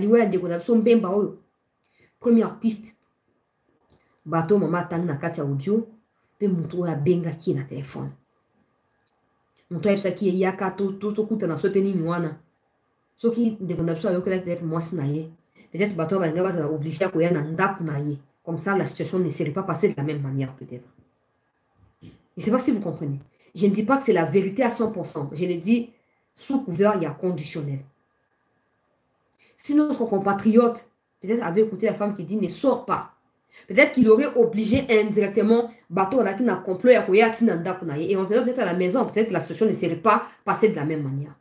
Première piste. Bateau, maman, tang na kacha audio, pe mutu ya benga qui na téléphone. Mutu ya qui est yaka tout kuta na sope ni wana. Ce qui déconne peut-être moi snaye. Peut-être bateau va être obligé à courir na ndaku na ye. Comme ça, la situation ne serait pas passée de la même manière, peut-être. Je ne sais pas si vous comprenez. Je ne dis pas que c'est la vérité à 100%. Je le dis sous couvert, il y a conditionnel. Si notre compatriote, peut-être avait écouté la femme qui dit ne sors pas. Peut-être qu'il aurait obligé indirectement bateau à qui n'a complot et on faisait peut-être à la maison, peut-être que la situation ne serait pas passée de la même manière.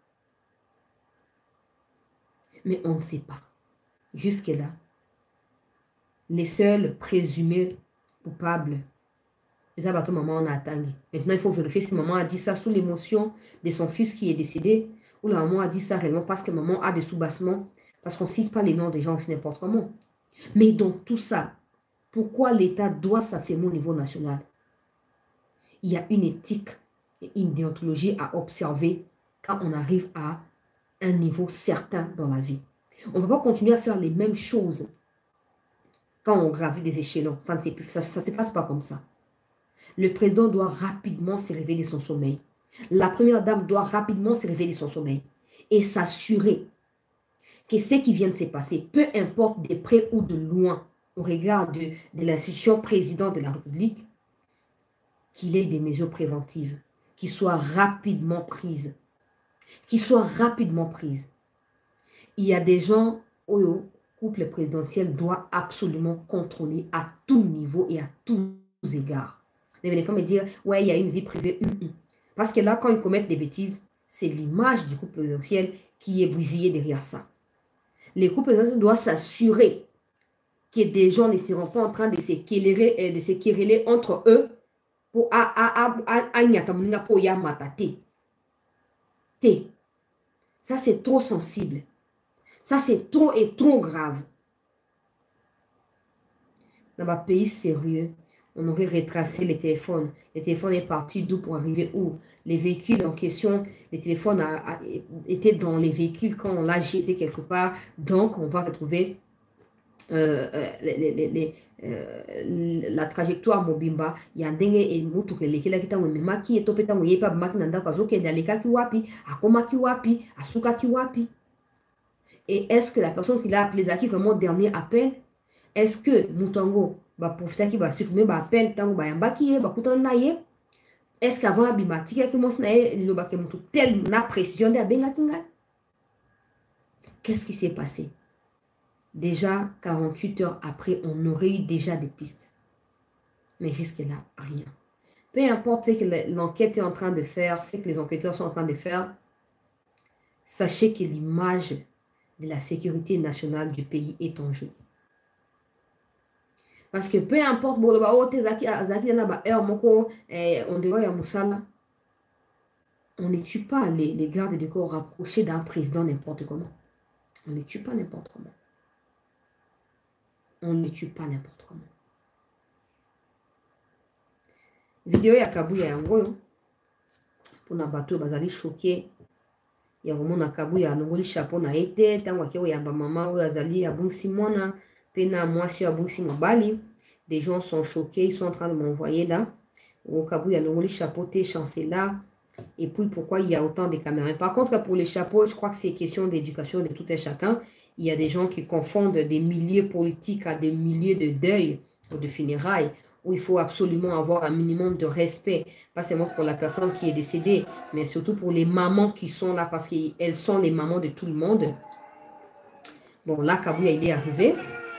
Mais on ne sait pas. Jusque-là, les seuls présumés coupables, les bateaux maman en a attendu. Maintenant, il faut vérifier si maman a dit ça sous l'émotion de son fils qui est décédé ou la maman a dit ça réellement parce que maman a des soubassements, parce qu'on ne cite pas les noms des gens, c'est n'importe comment. Mais donc tout ça, pourquoi l'État doit s'affirmer au niveau national? Il y a une éthique et une déontologie à observer quand on arrive à un niveau certain dans la vie. On ne va pas continuer à faire les mêmes choses quand on gravit des échelons. Ça ne se passe pas comme ça. Le président doit rapidement se réveiller de son sommeil. La première dame doit rapidement se réveiller de son sommeil et s'assurer que ce qui vient de se passer, peu importe de près ou de loin, au regard de l'institution président de la République, qu'il ait des mesures préventives, qui soient rapidement prises. Qui soient rapidement prises. Il y a des gens où le couple présidentiel doit absolument contrôler à tout niveau et à tous égards. Ne venez pas me dire, ouais, il y a une vie privée. Parce que là, quand ils commettent des bêtises, c'est l'image du couple présidentiel qui est bousillée derrière ça. Les couples présidentiels doivent s'assurer que des gens ne seront pas en train de se quereller entre eux pour ça c'est trop sensible. Ça c'est trop et trop grave. Dans un pays sérieux, on aurait retracé les téléphones. Le téléphone est parti d'où pour arriver où? Les véhicules en question, les téléphones étaient dans les véhicules quand on l'a jeté quelque part. Donc, on va retrouver la trajectoire mobimba. Il y a un dingue et mutu que l'équipe qui t'a oué maki et topé t'a oué pas maki nanda kazo ke daleka ki wapi, akoma ki wapi, asuka ki wapi. Et est-ce que la personne qui l'a appelé Zaki vraiment dernier appel? Est-ce que Moutango va profiter qui va supprimer va appel tango ba yamba qui va kutan naye? Est-ce qu'avant abimati qui mos naye le ba ke mutu tel na précision de abenga kinga? Qu'est-ce qui s'est passé? Déjà 48 heures après, on aurait eu déjà des pistes. Mais jusque-là, rien. Peu importe ce que l'enquête est en train de faire, ce que les enquêteurs sont en train de faire, sachez que l'image de la sécurité nationale du pays est en jeu. Parce que peu importe, on ne tue pas les gardes du corps rapprochés d'un président n'importe comment. On ne les tue pas n'importe comment. On ne tue pas n'importe comment. Vidéo ya Kabuya yango pour na bateau bazali choqué. Ya komona Kabuya alongoli chapeau na ete tango akeo yamba mama oyo azali abungisi mwana pena mwasi abungisi mobali. Des gens sont choqués, ils sont en train de m'envoyer là. Au Kabuya alongoli chapeau te chancela. Et puis pourquoi il y a autant de caméras. Par contre pour les chapeaux, je crois que c'est question d'éducation de tout un chacun. Il y a des gens qui confondent des milieux politiques à des milieux de deuil ou de funérailles. où il faut absolument avoir un minimum de respect, pas seulement pour la personne qui est décédée, mais surtout pour les mamans qui sont là, parce qu'elles sont les mamans de tout le monde. Bon, là, Kabouya, il est arrivé.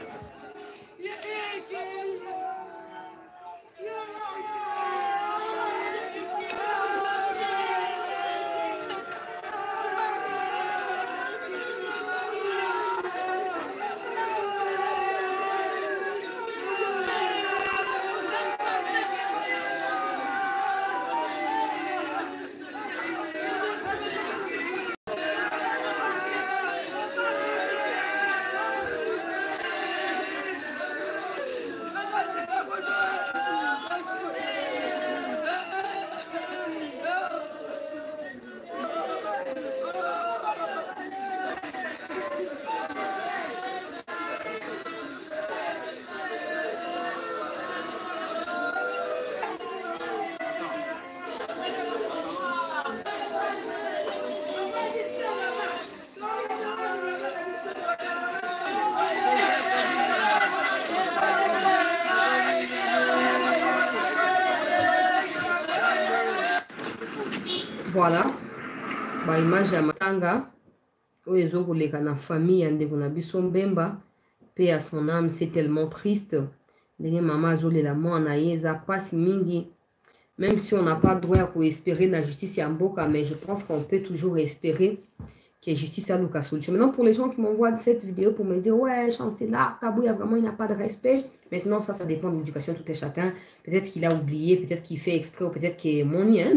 Voilà, bah, image ya matanga oyo ezokoleka na famille ya ndeko na biso Mbemba, paix à son âme. C'est tellement triste ndenge mama azolela mwana ye, eza pasi mingi. Même si on n'a pas droit à espérer la justice ya mboka, mais je pense qu'on peut toujours espérer que justice a Lucas solution. Maintenant, pour les gens qui m'envoient cette vidéo pour me dire ouais, Chancela, Kabouya, vraiment il n'a pas de respect. Maintenant, ça dépend de l'éducation tout et chacun. Peut-être qu'il a oublié, peut-être qu'il fait exprès, ou peut-être qu'il est mon lien,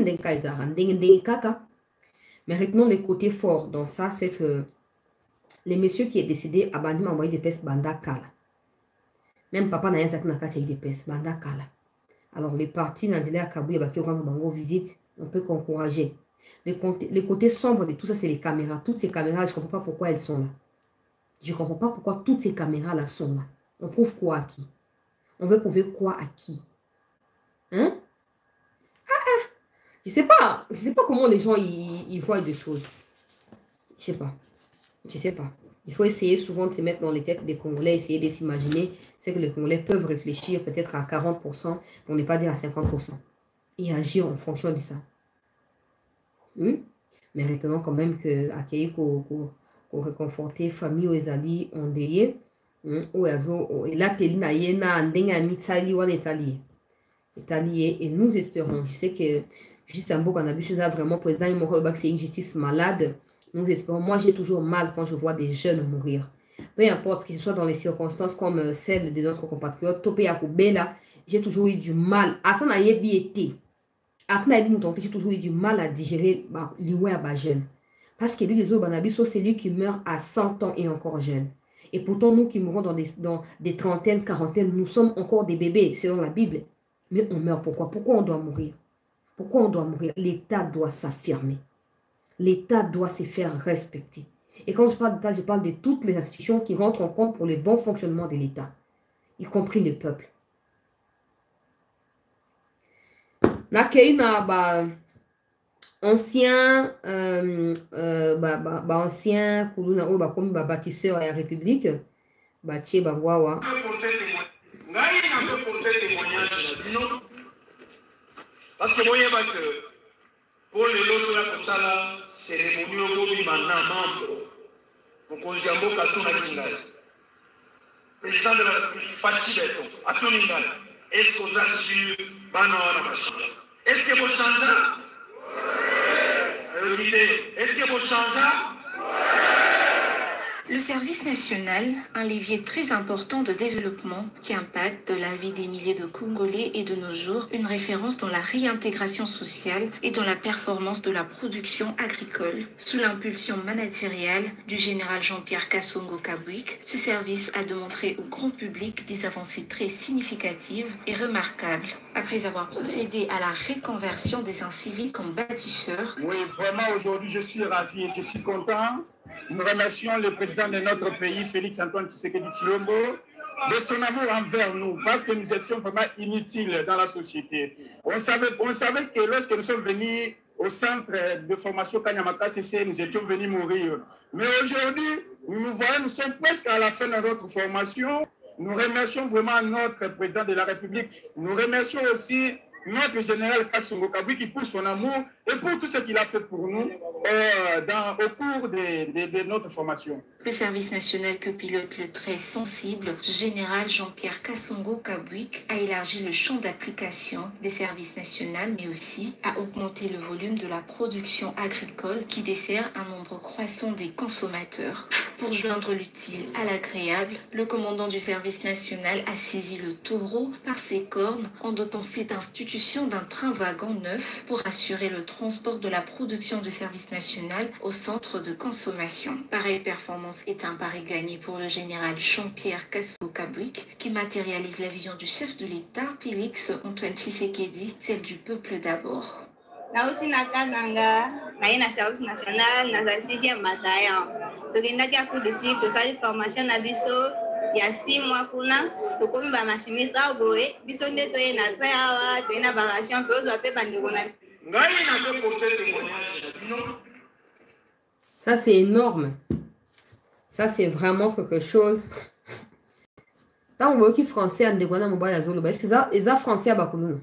mais retenons les côtés forts dans ça, c'est que les messieurs qui est décédé, Abandi m'a envoyé des pestes banda kala. Même papa n'a pas eu des pestes banda kala. Alors les partis dans le Kabouya qui rendent bango visite, on peut qu'encourager. Les côtés sombres de tout ça, c'est les caméras. Toutes ces caméras, je ne comprends pas pourquoi elles sont là. Je ne comprends pas pourquoi toutes ces caméras-là sont là. On prouve quoi à qui? On veut prouver quoi à qui? Hein? Je sais pas comment les gens ils voient des choses. Je sais pas. Il faut essayer souvent de se mettre dans les têtes des Congolais, essayer de s'imaginer ce que les Congolais peuvent réfléchir peut-être à 40%, pour ne pas dire à 50%. Et agir en fonction de ça. Mais retenons quand même que accueillir pour réconforter famille aux ezali ondeye et là telina yena ndenga mitali wana etali et nous espérons, je sais que juste un beau cannabis a vraiment président il c'est une justice malade. Nous espérons. Moi j'ai toujours mal quand je vois des jeunes mourir, peu importe que ce soit dans les circonstances comme celles de notre compatriote Topé Yakubela. J'ai toujours eu du mal attends na yebi été. J'ai toujours eu du mal à digérer les jeunes. Parce que lui, c'est lui qui meurt à 100 ans et encore jeune. Et pourtant, nous qui mourons dans des trentaines, quarantaines, nous sommes encore des bébés, selon la Bible. Mais on meurt pourquoi? Pourquoi on doit mourir? Pourquoi on doit mourir? L'État doit s'affirmer. L'État doit se faire respecter. Et quand je parle d'État, je parle de toutes les institutions qui rentrent en compte pour le bon fonctionnement de l'État, y compris le peuple. Nakeina ancien ancien kuluna oyo bakomi bâtisseur ya république batie bango awa parce que boyeba que pour lelo toya kosala cérémonie oyo bobima na membre mokonzi ya mboka atunaki ngai président de la république Faci Beton atuni ngai est-ce que oza sur bana wana bachanga est-ce que bochanga est-ce que bochanga? Le service national, un levier très important de développement qui impacte la vie des milliers de Congolais et de nos jours, une référence dans la réintégration sociale et dans la performance de la production agricole. Sous l'impulsion managériale du général Jean-Pierre Kassongo Kabouik, ce service a démontré au grand public des avancées très significatives et remarquables. Après avoir procédé à la reconversion des incivils en bâtisseurs. Oui, vraiment aujourd'hui je suis ravi et je suis content. Nous remercions le président de notre pays, Félix-Antoine Tshisekedi Tshilombo, de son amour envers nous, parce que nous étions vraiment inutiles dans la société. On savait que lorsque nous sommes venus au centre de formation Kanyamaka CC, nous étions venus mourir. Mais aujourd'hui, nous nous voyons, nous sommes presque à la fin de notre formation. Nous remercions vraiment notre président de la République. Nous remercions aussi notre général Kassongo Kabwiki pour son amour et pour tout ce qu'il a fait pour nous au cours de notre formation. Le service national que pilote le très sensible général Jean-Pierre Kassongo Kabwik a élargi le champ d'application des services nationaux, mais aussi a augmenté le volume de la production agricole qui dessert un nombre croissant des consommateurs. Pour joindre l'utile à l'agréable, le commandant du service national a saisi le taureau par ses cornes en dotant cette institution d'un train-wagon neuf pour assurer le transport de la production de service national au centre de consommation. Pareille performance est un pari gagné pour le général Jean-Pierre Kassongo Kabwik qui matérialise la vision du chef de l'État, Félix Antoine Tshisekedi, celle du peuple d'abord. Nauti na kananga na service national na 6e bataillon. Tokendaki Afrique du Sud tosali formation na biso ya 6 mois kuna tokomi ba machiniste boye biso nde toye na train awa toye na vacation pe ozo pe bandeko na ngai na porter témoignage. Ça, c'est énorme. Ça, c'est vraiment quelque chose. Tant que vous français en dégoûtant mon bas zolo, est-ce que ça, les français à Bakoulou?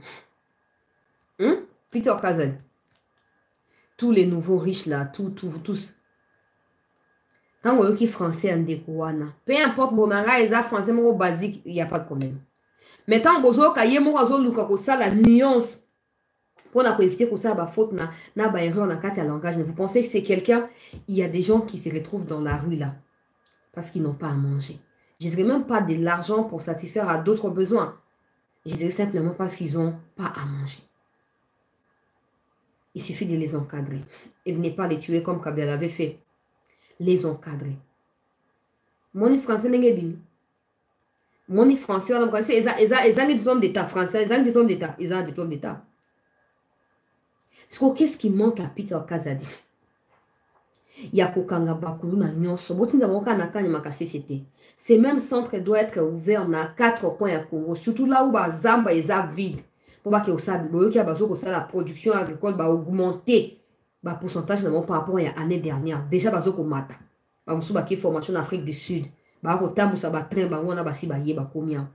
Peter Kazan. Tous les nouveaux riches là, tous. Tant que vous français en dégoûtant, peu importe, bon, les français, mon basique, il n'y a pas de problème. Mais tant que vous avez mon zolo, la nuance. Pour éviter que ça faute na ba erreur na carte langage, vous pensez que c'est quelqu'un, il y a des gens qui se retrouvent dans la rue là parce qu'ils n'ont pas à manger. Je dirais même pas de l'argent pour satisfaire à d'autres besoins. Je dirais simplement parce qu'ils n'ont pas à manger. Il suffit de les encadrer et de ne pas les tuer comme Kabila l'avait fait. Les encadrer. Mon français n'est pas mon français, ils ont un diplôme d'état français, ils ont un diplôme d'état, ils ont un diplôme d'état. Qu'est-ce qui manque à Peter Kazadi? Il y a Kokanga Bakulu na nyonso. Botinda moka na kanya makasisete. Ce même centre doit être ouvert dans 4 coins à Congo, surtout là où Bazamba est vide. Pour que la production agricole va augmenter le pourcentage par rapport à l'année dernière. Déjà, Bazoko Mata. Bamusu baki formation en Afrique du Sud. Bako tamu sa ba train ba wana basi ba ye ba combien.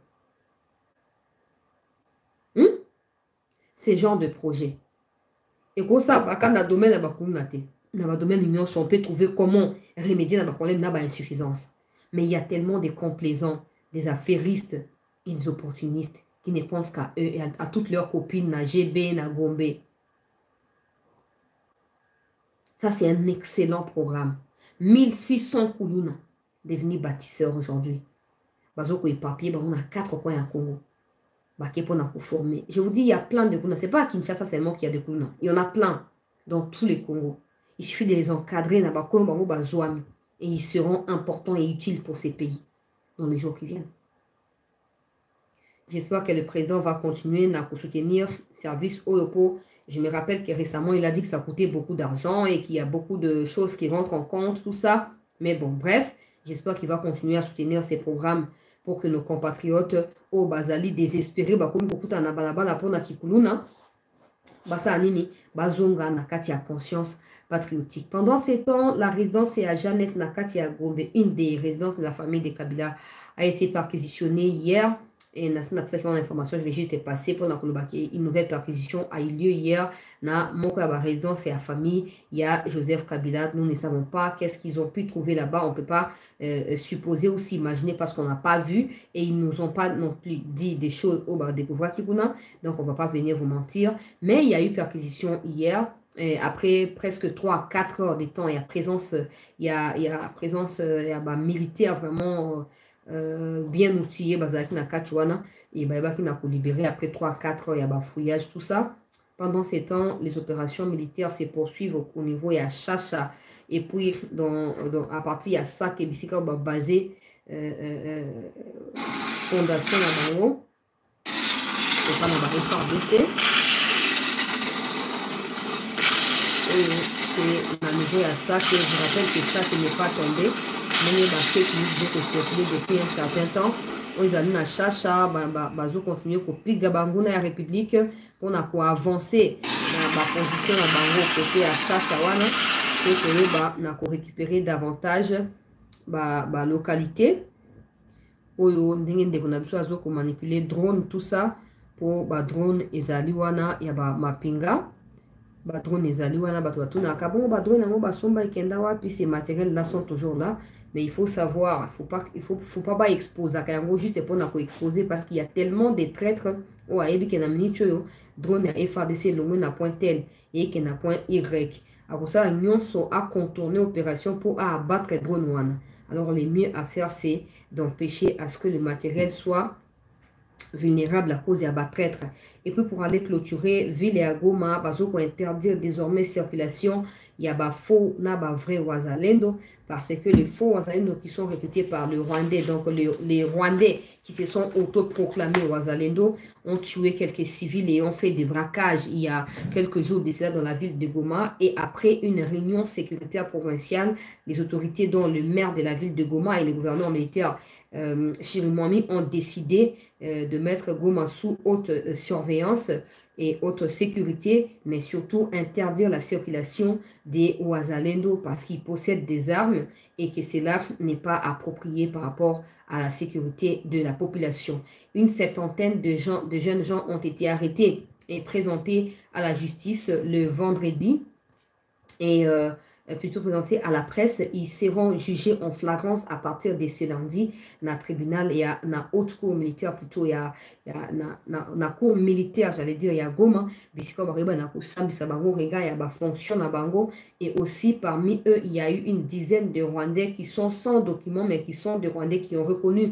Ce genre de projet. Et comme ça, quand dans le domaine dans le domaine union, on peut trouver comment remédier à le problème d'insuffisance. Mais il y a tellement de complaisants, des affairistes et des opportunistes qui ne pensent qu'à eux et à toutes leurs copines, na GB, na Gombe. Ça, c'est un excellent programme. 1600 Koulouna devenus bâtisseurs aujourd'hui. Bazoko et papier, on a 4 coins à Congo. Je vous dis, il y a plein de Koulouna. Ce n'est pas à Kinshasa seulement qu'il y a des Koulouna. Il y en a plein dans tous les Congos. Il suffit de les encadrer et ils seront importants et utiles pour ces pays dans les jours qui viennent. J'espère que le président va continuer à soutenir le service Oyopo. Je me rappelle que récemment, il a dit que ça coûtait beaucoup d'argent et qu'il y a beaucoup de choses qui rentrent en compte, tout ça. Mais bon, bref, j'espère qu'il va continuer à soutenir ces programmes pour que nos compatriotes au Bazali désespérés, comme beaucoup en abalabala pour na Kikuluna, basa anini, bazonga na katia conscience patriotique. Pendant ces temps, la résidence à Jeannès Nakati à Gombe, une des résidences de la famille de Kabila, a été perquisitionnée hier. Et l'information, je vais juste passer pour une nouvelle perquisition a eu lieu hier dans mon résidence et la famille. Il y a Joseph Kabila. Nous ne savons pas qu'est-ce qu'ils ont pu trouver là-bas. On ne peut pas supposer ou s'imaginer parce qu'on n'a pas vu. Et ils ne nous ont pas non plus dit des choses au bar découvrir Kibuna. Donc on ne va pas venir vous mentir. Mais il y a eu perquisition hier. Et après presque 3 à 4 heures de temps, il y a présence, militaire vraiment bien outillé, bazaki na Kachouana, et qui n'a libéré après 3 à 4 heures, il y a fouillage, tout ça. Pendant ces temps, les opérations militaires se poursuivent au niveau, il y a Chacha, et puis à partir, il y a ça qui est basé fondation à Bango, et pas dans la FRDC. C'est à niveau à ça que je rappelle que ça qui n'est pas tombé. Mais il y a des faits qui nous circulé depuis un certain temps. Ils allaient à Chacha, ils continuent à piquer Banguna la République pour avancer dans la position de Bango côté à Chacha pour récupérer davantage la localité. oyo ndenge ndeko na biso azoko manipuler drone tout ça pour ba drone ezali wana ya ba mapinga ba drone ezali wana bato batunaka bon ba drone yango basomba ekenda wapi ces matériels là sont toujours là mais il faut savoir faut pas exposer yango juste pour na ko exposer parce qu'il y a tellement de traîtres o ayebi ke na minute oyo drone ya FARDC longo na point tel et que na point Y akosala nyonso a contourner opération pour abattre drone wana. Alors le mieux à faire c'est d'empêcher à ce que le matériel soit vulnérable à cause de la traître. Et puis pour aller clôturer ville et Goma, pour interdire désormais circulation, il y a des faux, il y a des vrais Wazalendo, parce que les faux Wazalendo qui sont recrutés par le Rwandais, donc les Rwandais qui se sont autoproclamés Wazalendo, ont tué quelques civils et ont fait des braquages il y a quelques jours de cela dans la ville de Goma. Et après une réunion sécuritaire provinciale, les autorités dont le maire de la ville de Goma et le gouverneur militaire Chirimwami ont décidé de mettre Goma sous haute surveillance et haute sécurité, mais surtout interdire la circulation des Wazalendo parce qu'ils possèdent des armes et que cela n'est pas approprié par rapport à la sécurité de la population. Une septantaine de jeunes gens ont été arrêtés et présentés à la justice le vendredi et plutôt présentés à la presse. Ils seront jugés en flagrance à partir de ce lundi dans le tribunal et na haute cour militaire plutôt na cour militaire, j'allais dire, il y a Goma bisika bariba na kusambisa bango rega ya ba fonction na bango. Et aussi parmi eux il y a eu une dizaine de Rwandais qui sont sans documents mais qui sont des Rwandais qui ont reconnu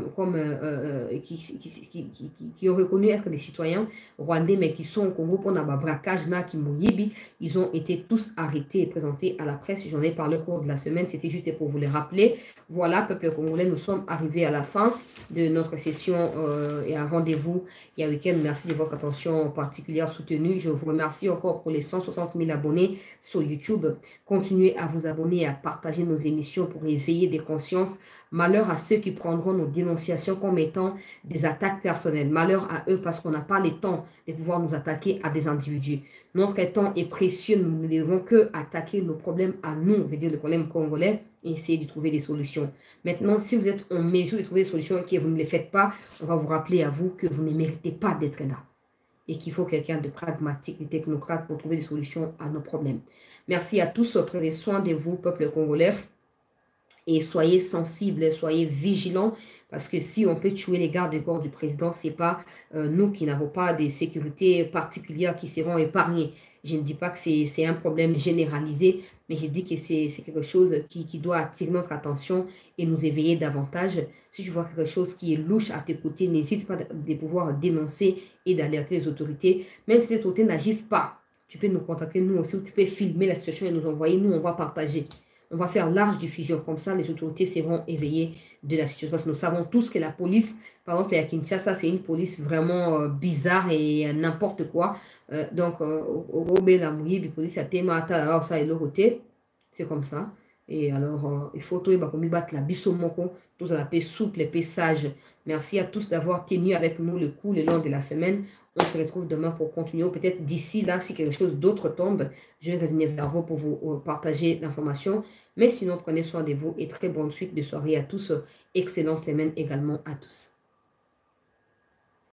qui ont reconnu être des citoyens rwandais mais qui sont au Congo pour na ba braquage na Kimoyibi. Ils ont été tous arrêtés et présentés à la presse. J'en ai parlé au cours de la semaine, c'était juste pour vous les rappeler. Voilà, peuple congolais, nous sommes arrivés à la fin de notre session et un rendez-vous il y a week-end. Merci de votre attention particulière soutenue. Je vous remercie encore pour les 160 000 abonnés sur YouTube. Continuez à vous abonner et à partager nos émissions pour éveiller des consciences. Malheur à ceux qui prendront nos dénonciations comme étant des attaques personnelles. Malheur à eux parce qu'on n'a pas le temps de pouvoir nous attaquer à des individus. Notre temps est précieux, nous ne devons que attaquer nos problèmes à nous, je veux dire le problème congolais, et essayer de trouver des solutions. Maintenant, si vous êtes en mesure de trouver des solutions et que vous ne les faites pas, on va vous rappeler à vous que vous ne méritez pas d'être là. Et qu'il faut quelqu'un de pragmatique, de technocrate pour trouver des solutions à nos problèmes. Merci à tous, prenez soin de vous, peuple congolais. Et soyez sensibles, soyez vigilants, parce que si on peut tuer les gardes du corps du président, ce n'est pas nous qui n'avons pas de sécurité particulière qui seront épargnés. Je ne dis pas que c'est un problème généralisé, mais je dis que c'est quelque chose qui doit attirer notre attention et nous éveiller davantage. Si tu vois quelque chose qui est louche à tes côtés, n'hésite pas de pouvoir dénoncer et d'alerter les autorités. Même si les autorités n'agissent pas, tu peux nous contacter, nous aussi, ou tu peux filmer la situation et nous envoyer, nous on va partager. On va faire large diffusion, comme ça les autorités seront éveillées de la situation. Parce que nous savons tous que la police, par exemple à Kinshasa, c'est une police vraiment bizarre et n'importe quoi. Donc, au Robé, la mouille, la police a téma, alors ça est le côté. C'est comme ça. Et alors, il faut tout battre la bissomoko, tout à la paix souple et paix sage. Merci à tous d'avoir tenu avec nous le coup le long de la semaine. On se retrouve demain pour continuer. Peut-être d'ici là, si quelque chose d'autre tombe, je vais revenir vers vous pour vous partager l'information. Mais sinon, prenez soin de vous et très bonne suite de soirée à tous. Excellente semaine également à tous.